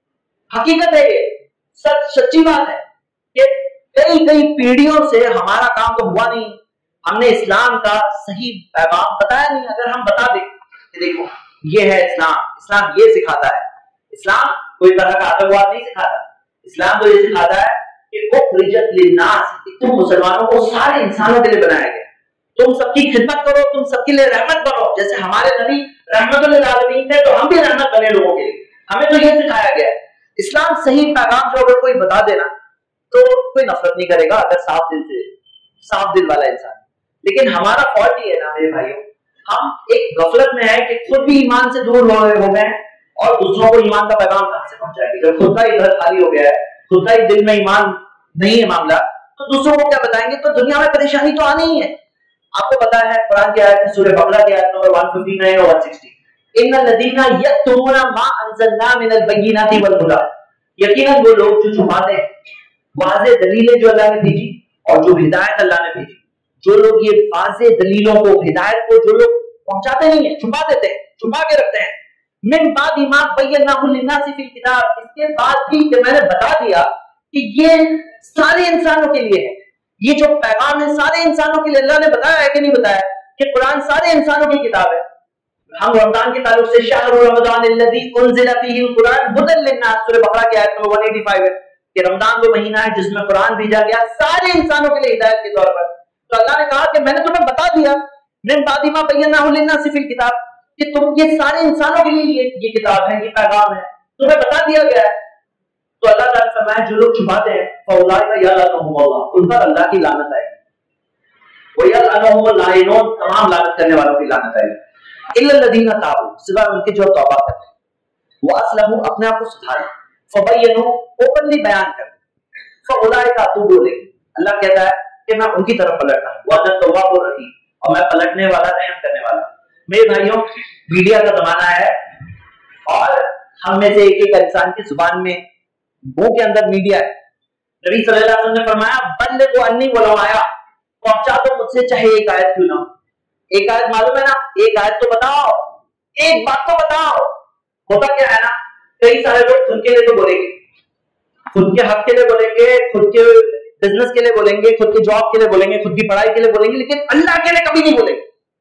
حقیقت ہے یہ سچ سچی بات ہے کہ کئی کئی پیڑھیوں سے ہمارا کام تو ہوا نہیں ہم نے اسلام کا صحیح پیغام بتایا نہیں اگر ہم بتا دیں کہ دیکھو یہ ہے اسلام اسلام یہ سکھاتا ہے اسلام کوئی طرح کا آتنکواد نہیں سکھاتا اسلام تو یہ سکھاتا ہے کہ اخرجت للناس تم مسلمانوں کو سارے انسانوں کے لیے بنایا گیا تم سب کی خدمت کرو تم سب کے لیے رحمت بنو جیسے ہمارے نبی رحمت للعالمین تھے تو ہم بھی رحمت بنے لوگوں کے لیے ہمیں تو یہ سکھایا گیا ہے اسلام صحیح پیغام جو اگر کوئی بتا دینا تو کوئی نفرت نہیں کرے گا اگر صاف دل سے صاف دل والا انسان لیکن ہمارا فالٹ یہ ہے نا میرے بھائیوں ہم ایک غفلت میں ہے کہ خود بھی ایمان سے دور ہو گئے اور دوسروں کو ایمان کا پیغام کہاں سے پہنچائے گا جب خود کا ہی گھر خالی ہو گیا ہے خود کا ہی دل میں ایمان نہیں ہے معاملہ تو دوسروں کو کیا بتائیں گے تو دنیا میں پریشانی تو آنی ہی ہے آپ کو پتا ہے قرآن کی آیت سورہ بقرہ کی آیت نمبر ایک سو پچاس اور ایک سو ساٹھ ان الذین یکتمون ما انزلنا من البینات والہدی یقیناً وہ لوگ جو چھپاتے ہیں واضح دلیلیں جو اللہ نے بھیجی اور جو ہدایت اللہ نے بھیجی جو لوگ یہ واضح دلیلوں کو ہدایت کو جو لوگ پہنچاتے نہیں ہیں چھپا دیتے ہیں چھپا کے رکھتے ہیں من بعد ما بیناہ للناس فی الکتاب اس کے بعد بھی کہ میں نے بتا دیا کہ یہ سارے انسانوں کے لیے ہے یہ جو پیغام ہے سارے انسانوں کے لیے اللہ نے بتایا ہے کہ نہیں بتایا کہ قرآن سارے انسانوں کی کتاب ہے ہم رمضان کے تعلق سے شہر رمضان الذی انزل فیہ القرآن ھدی للناس سورہ بقرہ کی آیت نمبر ایک سو پچاسی ہے کہ رمضان وہ مہینہ ہے جس میں قرآن بھیجا گیا سارے انسانوں کے لیے ہدایت کے طور پر تو اللہ نے کہا کہ میں نے تمہیں بتا دیا من بعد ما بیناہ للناس فی الکتاب کہ تم یہ سارے انسانوں کے لیے یہ, یہ کتاب ہے, یہ پیغام ہے, تمہیں بتا دیا گیا ہے. تو اللہ تعالیٰ نے فرمایا جو لوگ چھپاتے ہیں فَأُولَٰئِکَ يَلْعَنُهُمُ اللَّهُ, ان پر اللہ کی لعنت آئے گی. وَيَلْعَنُهُمُ اللَّاعِنُونَ, تمام لعنت کرنے والوں کی لعنت آئے گی. إِلَّا الَّذِينَ تَابُوا, سوائے ان کے جو توبہ کرتے ہیں, وَأَصْلَحُوا, اپنے آپ کو سدھارے, فَبَيَّنُوا, اوپنلی بیان کریں, فَأُولَٰئِکَ أَتُوبُ إِلَيْهِمْ, اللہ کہتا ہے کہ میں ان کی طرف پلٹتا ہوں, وَأَنَا التَّوَّابُ الرَّحِيمُ, اور میں پلٹنے والا رحم کرنے والا. میرے بھائیوں, میڈیا کا زمانہ ہے اور ہم میں سے ایک ایک انسان کی زبان میں, منہ کے اندر میڈیا ہے. نبی صلی اللہ علیہ وسلم نے فرمایا بلغوا عنی ولو آیا, پہنچا دو مجھ سے چاہے ایک آیت کیوں نہ ہو. ایک آیت معلوم ہے نا, ایک آیت تو بتاؤ, ایک بات تو بتاؤ. ہوتا کیا ہے نا, کئی سارے لوگ خود کے لیے تو بولیں گے, خود کے حق کے لیے بولیں گے, خود کے بزنس کے لیے بولیں گے, خود کی جاب کے لیے بولیں گے, خود کی پڑھائی کے لیے بولیں گے, لیکن اللہ کے لیے کبھی نہیں بولیں گے.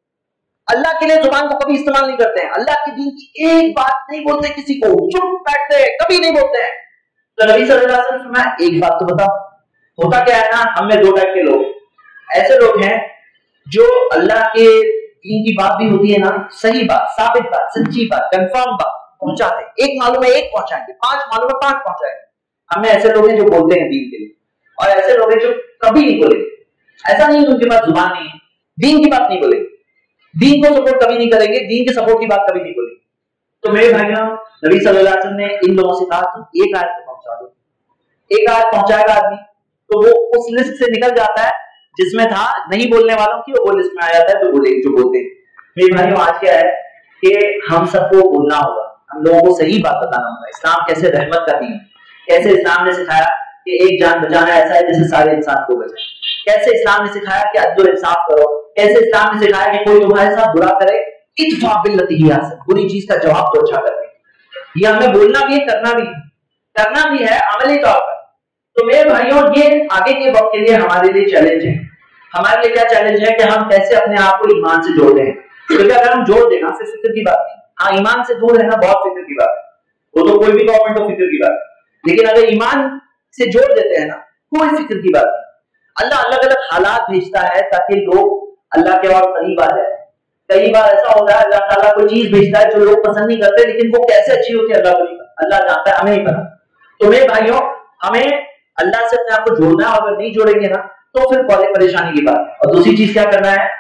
اللہ کے لیے زبان کو کبھی استعمال نہیں کرتے ہیں. اللہ کے دین کی ایک بات نہیں بولتے کسی کو, چپ بیٹھتے ہیں, کبھی نہیں بولتے ہیں. تو نبی صلی اللہ علیہ وسلم فرمایا ایک بات تو بتاؤ. ہوتا کیا ہے نا, ہم میں دو ٹائپ کے لوگ, ایسے لوگ ہیں جو اللہ کے دین کی بات بھی ہوتی ہے نا, صحیح بات, ثابت بات, سچی بات, کنفرم بات پہنچاتے ہیں. ایک معلوم ہے ایک پہنچائیں گے, پانچ معلوم ہے پانچ پہنچائیں گے. ہم میں ایسے لوگ ہیں جو بولتے ہیں دین کے لیے, اور ایسے لوگ ہیں جو کبھی نہیں بولیں گے. ایسا نہیں ان کے پاس زبان نہیں ہے, دین کی بات نہیں بولیں گے, دین کو سپورٹ کبھی نہیں کریں گے, دین کے سپورٹ کی بات کبھی نہیں بولیں گے. تو میرے بھائیوں, نبی صلی اللہ علیہ وسلم نے ان لوگوں سے کہا کہ ایک آیت کو پہنچا دو. ایک آیت پہنچائے گا آدمی تو وہ اس لسٹ سے نکل جاتا ہے جس میں تھا نہیں بولنے والوں کی, وہ لسٹ میں آ جاتا ہے جو بولے جو بولتے ہیں. میرے بھائیوں, آج کیا ہے کہ ہم سب کو بولنا ہوگا, ہم لوگوں کو صحیح بات بتانا ہوگا. اسلام کیسے رحمت کا دین, کیسے اسلام نے سکھایا کہ ایک جان بچانا ایسا ہے جیسے سارے انسان کو بچائے, کیسے اسلام نے سکھایا کہ عدل و انصاف کرو, کیسے اسلام نے سکھایا کہ کوئی تمہارے ساتھ برا کرے ادفع باللتی ہی احسن, بری چیز کا جواب تو اچھا کر دے. یہ ہمیں بولنا بھی ہے, کرنا بھی ہے, کرنا بھی ہے عملی طور پر. تو میرے بھائیوں, یہ آگے کے وقت کے لیے ہمارے لیے چیلنج ہے. ہمارے لیے کیا چیلنج ہے کہ ہم کیسے اپنے آپ کو ایمان سے جوڑ دیں. کیونکہ اگر ہم جوڑ دیں نا, صرف فکر کی بات نہیں, ہاں ایمان سے دور رہنا بہت فکر کی بات ہے, وہ تو کوئی بھی گورنمنٹ ہو فکر کی بات ہے, لیکن اگر ایمان سے جوڑ دیتے ہیں نا, کوئی فکر کی بات نہیں. اللہ الگ الگ حالات بھیجتا ہے تاکہ لوگ اللہ کے اور قریب آ جائے. کئی بار ایسا ہوتا ہے اللہ تعالیٰ کوئی چیز بھیجتا ہے جو لوگ پسند نہیں کرتے, لیکن وہ کیسے اچھی ہوتی ہے اللہ کو نہیں پتا, اللہ جانتا ہے, ہمیں نہیں پتا. تو میرے بھائیوں, ہمیں اللہ سے اپنے آپ کو جوڑنا ہے, اور اگر نہیں جوڑیں گے نا تو پھر بڑی پریشانی کی بات ہے. اور دوسری چیز کیا کرنا ہے,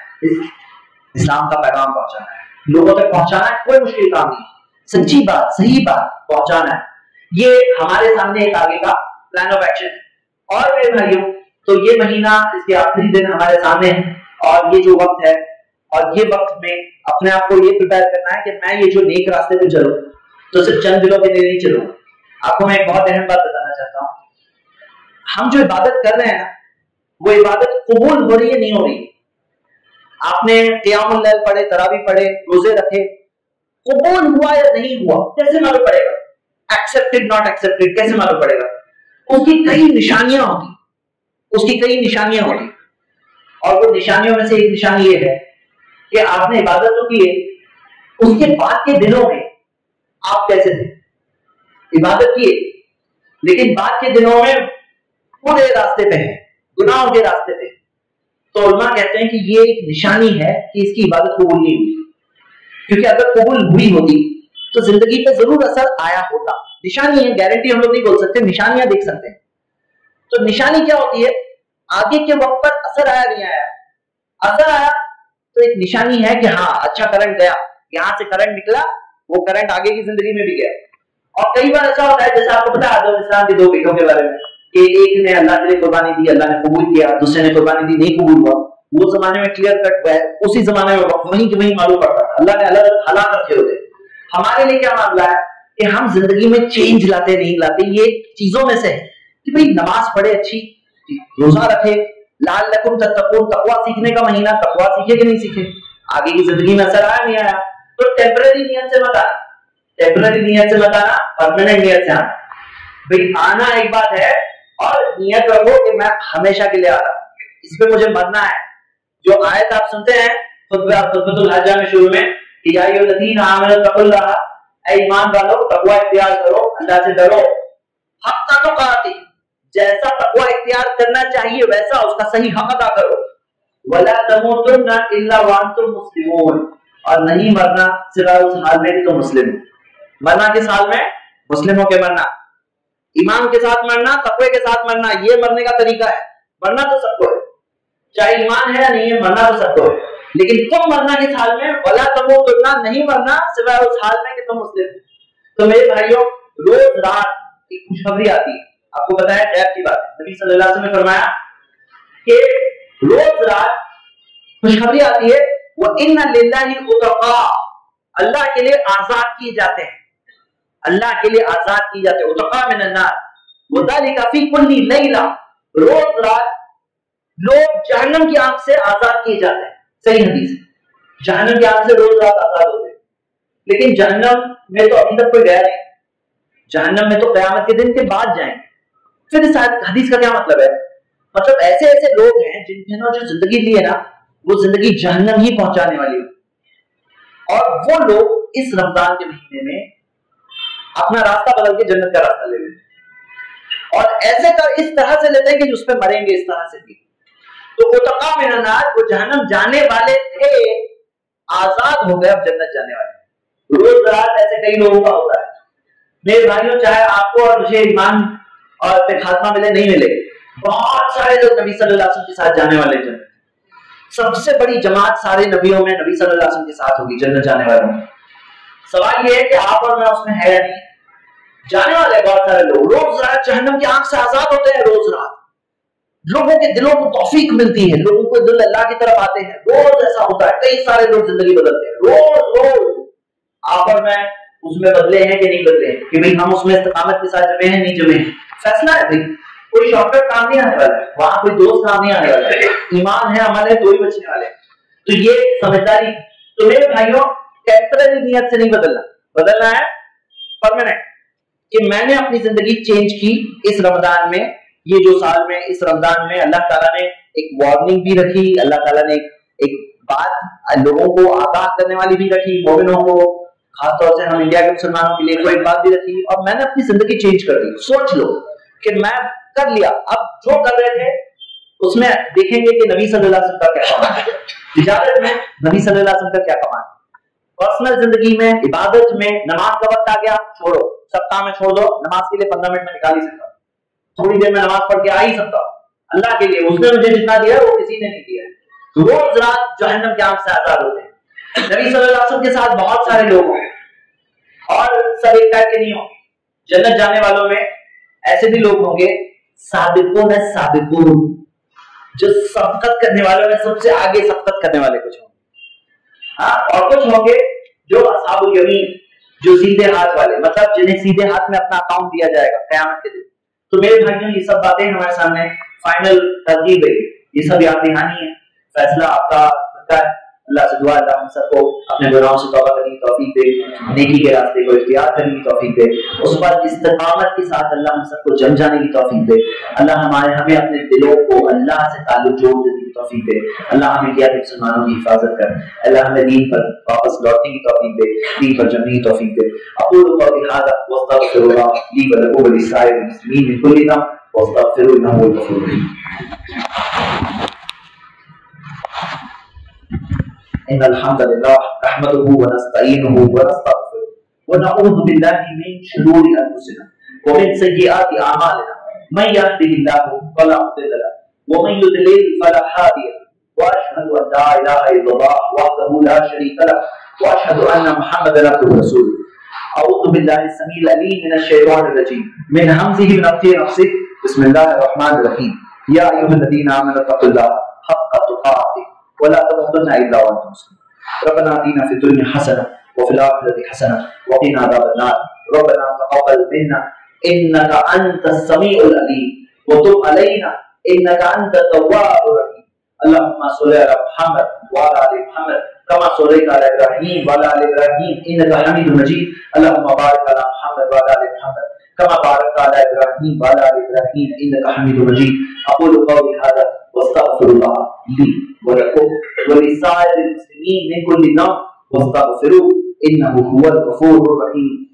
اسلام کا پیغام پہنچانا ہے, لوگوں تک پہنچانا ہے. کوئی مشکل کام نہیں, سچی بات, صحیح بات پہنچانا ہے. یہ ہمارے سامنے ایک آگے کا پلان آف ایکشن ہے. اور میرے بھائیوں, تو یہ مہینہ, اس کے آخری دن ہمارے سامنے ہے, اور یہ جو وقت ہے, اور یہ وقت میں اپنے آپ کو یہ پریپیئر کرنا ہے کہ میں یہ جو نیک راستے پہ چلوں تو صرف چند دنوں کے لیے نہیں چلوں. آپ کو میں ایک بہت اہم بات بتانا چاہتا ہوں. ہم جو عبادت کر رہے ہیں نا, وہ عبادت قبول ہو رہی ہے نہیں ہو رہی ہے. آپ نے قیام اللیل پڑھے, تراویح پڑھے, روزے رکھے, قبول ہوا یا نہیں ہوا کیسے معلوم پڑے گا؟ ایکسپٹڈ ناٹ ایکسپٹڈ کیسے معلوم پڑے گا؟ اس کی کئی نشانیاں ہوتی, اس کی کئی نشانیاں ہوتی, اور وہ نشانیوں میں سے ایک نشانی یہ ہے کہ آپ نے عبادت تو کی ہے, اس کے بعد کے دنوں میں آپ کیسے تھے؟ عبادت کی ہے لیکن بعد کے دنوں میں پورے راستے پہ ہیں, گناہوں کے راستے پہ. تو علماء کہتے ہیں کہ یہ ایک نشانی ہے کہ اس کی عبادت قبول نہیں ہوئی, کیونکہ اگر قبول ہوئی ہوتی تو زندگی پہ ضرور اثر آیا ہوتا. نشانی ہے, گارنٹی ہم لوگ نہیں بول سکتے, نشانیاں دیکھ سکتے ہیں. تو نشانی کیا ہوتی ہے؟ آگے کے وقت پر اثر آیا نہیں آیا. اثر آیا تو ایک نشانی ہے کہ ہاں اچھا کرنٹ گیا, یہاں سے کرنٹ نکلا, وہ کرنٹ آگے کی زندگی میں بھی گیا. اور کئی بار ایسا ہوتا ہے, جیسے آپ کو پتا ہے آدم اسلام کے دو بیٹوں کے بارے میں, کہ ایک نے اللہ کے لیے قربانی دی, اللہ نے قبول کیا, دوسرے نے قربانی دی, نہیں قبول ہوا. وہ زمانے میں کلیئر کٹ ہوا ہے, اسی زمانے میں وہیں کہ وہیں معلوم پڑتا ہے. اللہ نے الگ الگ حالات رکھے ہوتے. ہمارے لیے کیا معاملہ ہے کہ ہم زندگی میں چینج لاتے نہیں لاتے. یہ چیزوں میں سے ہے کہ بھئی نماز پڑھے اچھی, روزہ رکھے, لعلکم تتقون, تقویٰ سیکھنے کا مہینہ, تقویٰ سیکھے کہ نہیں سیکھے, آگے کی زندگی میں اثر آیا نہیں آیا. تو ٹیمپرری نیت سے مت آنا, ٹیمپرری نیت سے مت آنا, پرماننٹ نیت سے آنا. بھئی آنا ایک بات ہے, اور نیت رکھو کہ میں ہمیشہ کے لیے آ رہا ہوں, اس پہ مجھے مرنا ہے. جو آیت آپ سنتے ہیں خطبہ خطبۃ الحاجہ میں شروع میں کہ یا ایھا الذین آمنوا اتقوا اللہ, اے ایمان والو تقویٰ اختیار کرو, اللہ سے ڈرو, حق تقاتی, جیسا تقویٰ اختیار کرنا چاہیے ویسا اس کا صحیح حق ادا کرو. ولا تموتن الا وانتم مسلمون, اور نہیں مرنا سوائے اس حال میں کہ تم مسلم ہو. مرنا کس حال میں؟ مسلم ہو کے مرنا. ایمان کے ساتھ مرنا, تقوی کے ساتھ مرنا, یہ مرنے کا طریقہ ہے. مرنا تو سب کو ہے, چاہے ایمان ہے یا نہیں ہے, مرنا تو سب کو ہے. لیکن تم مرنا کس حال میں؟ ولا تموتن, نہیں مرنا سوائے اس حال میں کہ تم مسلم ہو. تو میرے بھائیوں, روز رات ایک خوشخبری آتی ہے. آپ کو پتا ہے غیب کی بات ہے, نبی صلی اللہ علیہ وسلم نے فرمایا کہ روز رات خوشخبری آتی ہے, وَإِنَّ لِلَّهِ عُتَقَاءَ, اللہ کے لیے آزاد کیے جاتے ہیں, اللہ کے لیے آزاد کیے جاتے ہیں. عُتَقَاء مِنَ النَّارِ وَذَلِكَ فِي كُلِّ لَيْلَةٍ, روز رات لوگ جہنم کی آنکھ سے آزاد کیے جاتے ہیں. صحیح حدیث ہے, جہنم کی آنکھ سے روز رات آزاد ہوتے ہیں. لیکن جہنم میں تو ابھی تک کوئی گیا نہیں, جہنم میں تو قیامت کے دن کے بعد جائیں گے. پھر اس حدیث کا کیا مطلب ہے؟ مطلب ایسے ایسے لوگ ہیں جن نے جو زندگی لی ہے نا, وہ زندگی جہنم ہی پہنچانے والی ہے. اور وہ لوگ اس رمضان کے مہینے میں اپنا راستہ بدل کے جنت کا راستہ لے لیتے ہیں, اور ایسے کر اس طرح سے لیتے ہیں کہ اس پہ مریں گے اس طرح سے بھی. تو عتقاء من النار, وہ جہنم جانے والے تھے, آزاد ہو گئے اب جنت جانے والے. روز رات ایسے کئی لوگوں کا ہوتا ہے. میرے بھائیوں, چاہے آپ کو اور مجھے ایمان اور پہ خاتمہ ملے نہیں ملے, بہت سارے لوگ نبی صلی اللہ علیہ وسلم کے ساتھ جانے والے جنت. سب سے بڑی جماعت سارے نبیوں میں نبی صلی اللہ علیہ وسلم کے ساتھ ہوگی جنت جانے والوں میں. سوال یہ ہے کہ آپ اور میں اس میں ہے یا نہیں. جانے والے بہت سارے لوگ روز رات جہنم کی آنکھ سے آزاد ہوتے ہیں. روز رات لوگوں کے دلوں کو توفیق ملتی ہے, لوگوں کو دل اللہ کی طرف آتے ہیں. روز ایسا ہوتا ہے, کئی سارے لوگ زندگی بدلتے ہیں. روز روز آپ اور میں اس میں بدلے ہیں کہ نہیں بدلے ہیں, کہ بھئی ہم اس میں استقامت کے ساتھ جمے ہیں نہیں جمے ہیں. فیصلہ ہے بھئی, کوئی شارٹ کٹ کام نہیں آنے والا ہے, وہاں کوئی دوست کام نہیں آنے والا ہے. ایمان ہے, عمل ہے, دو ہی بچنے والے. تو یہ سمجھداری. تو میرے بھائیوں, ٹیمپرری نیت سے نہیں بدلنا, بدلنا ہے پرماننٹ. کہ میں نے اپنی زندگی چینج کی اس رمضان میں, یہ جو سال میں اس رمضان میں اللہ تعالیٰ نے ایک وارننگ بھی رکھی, اللہ تعالیٰ نے ایک بات لوگوں کو آگاہ کرنے والی بھی رکھی, مومنوں کو, خاص طور سے ہم انڈیا کے مسلمانوں کے لیے کوئی بات بھی رکھی, اور میں نے اپنی زندگی چینج کر دی. سوچ لو کہ میں کر لیا, اب جو کر رہے تھے اس میں دیکھیں گے کہ نبی صلی اللہ علیہ وسلم کا کیا کمان ہے, تجارت میں نبی صلی اللہ علیہ وسلم کا کیا کمان ہے, پرسنل زندگی میں, عبادت میں. نماز کا وقت آ گیا, چھوڑو, سب کام میں چھوڑ دو. نماز کے لیے پندرہ منٹ میں نکال ہی سکتا ہوں, تھوڑی دیر میں نماز پڑھ کے آ ہی سکتا ہوں. اللہ کے لیے اس نے مجھے جتنا دیا وہ کسی نے نہیں دیا. روز رات جہنم کے آنکھ سے آزاد ہوتے ہیں. نبی صلی اللہ علیہ وسلم کے ساتھ بہت سارے لوگ ہیں, اور سب ایک ٹائپ کے نہیں ہوں گے. جنت جانے والوں میں ایسے بھی لوگ ہوں گے, سابقون ہے سابقون, جو سبقت کرنے والوں میں سب سے آگے سبقت کرنے والے کچھ ہوں گے. ہاں, اور کچھ ہوں گے جو اصحاب الیمین, جو سیدھے ہاتھ والے, مطلب جنہیں سیدھے ہاتھ میں اپنا اکاؤنٹ دیا جائے گا قیامت کے دن. تو میرے بھائیوں, یہ سب باتیں ہمارے سامنے فائنل ترغیب ہے, یہ سب یاد دہانی ہے. فیصلہ آپ کا ہوتا ہے. اللہ سے دعا, اللہ ہم سب کو اپنے گناہوں سے توبہ کرنے کی توفیق دے, نیکی کے راستے کو اختیار کرنے کی توفیق دے, اس پر استقامت کے ساتھ اللہ ہم سب کو جم جانے کی توفیق دے. اللہ ہمارے ہمیں اپنے دلوں کو اللہ سے تعلق جوڑ دینے کی توفیق دے. اللہ ہمیں کیا مسلمانوں کی حفاظت کر, اللہ ہمیں دین پر واپس لوٹنے کی توفیق دے, دین پر جمنے کی توفیق دے. اقول قولی ھذا واستغفر اللہ لی ولکم ولسائر المسلمین من کل ذنب واستغفروہ انہ هو الغفور الرحیم. إن الحمد لله نحمده ونستعينه ونستغفره ونعوذ بالله من شرور أنفسنا ومن سيئات أعمالنا, من يهده الله فلا مضل له ومن يضلل فلا هادي له, وأشهد أن لا إله إلا الله وحده لا شريك له وأشهد أن محمدا عبده ورسوله. أعوذ بالله السميع العليم من الشيطان الرجيم من همزه ونفخه ونفثه. بسم الله الرحمن الرحيم. يا أيها الذين آمنوا اتقوا الله حق تقاته ولا تموتن الا وانتم مسلمون. ربنا آتنا في الدنيا حسنه وفي الاخره حسنه وقنا عذاب النار. ربنا تقبل منا انك انت السميع العليم وتب علينا انك انت التواب الرحيم. اللهم صل على محمد وعلى ال محمد كما صليت على ابراهيم وعلى ال ابراهيم انك حميد مجيد. اللهم بارك على محمد وعلى ال محمد كما باركت على ابراهيم وعلى ال ابراهيم انك حميد مجيد. اقول قولي هذا واستغفر الله لي ولكم ولسائر المسلمين من كل ذنب واستغفروه انه هو الغفور الرحيم.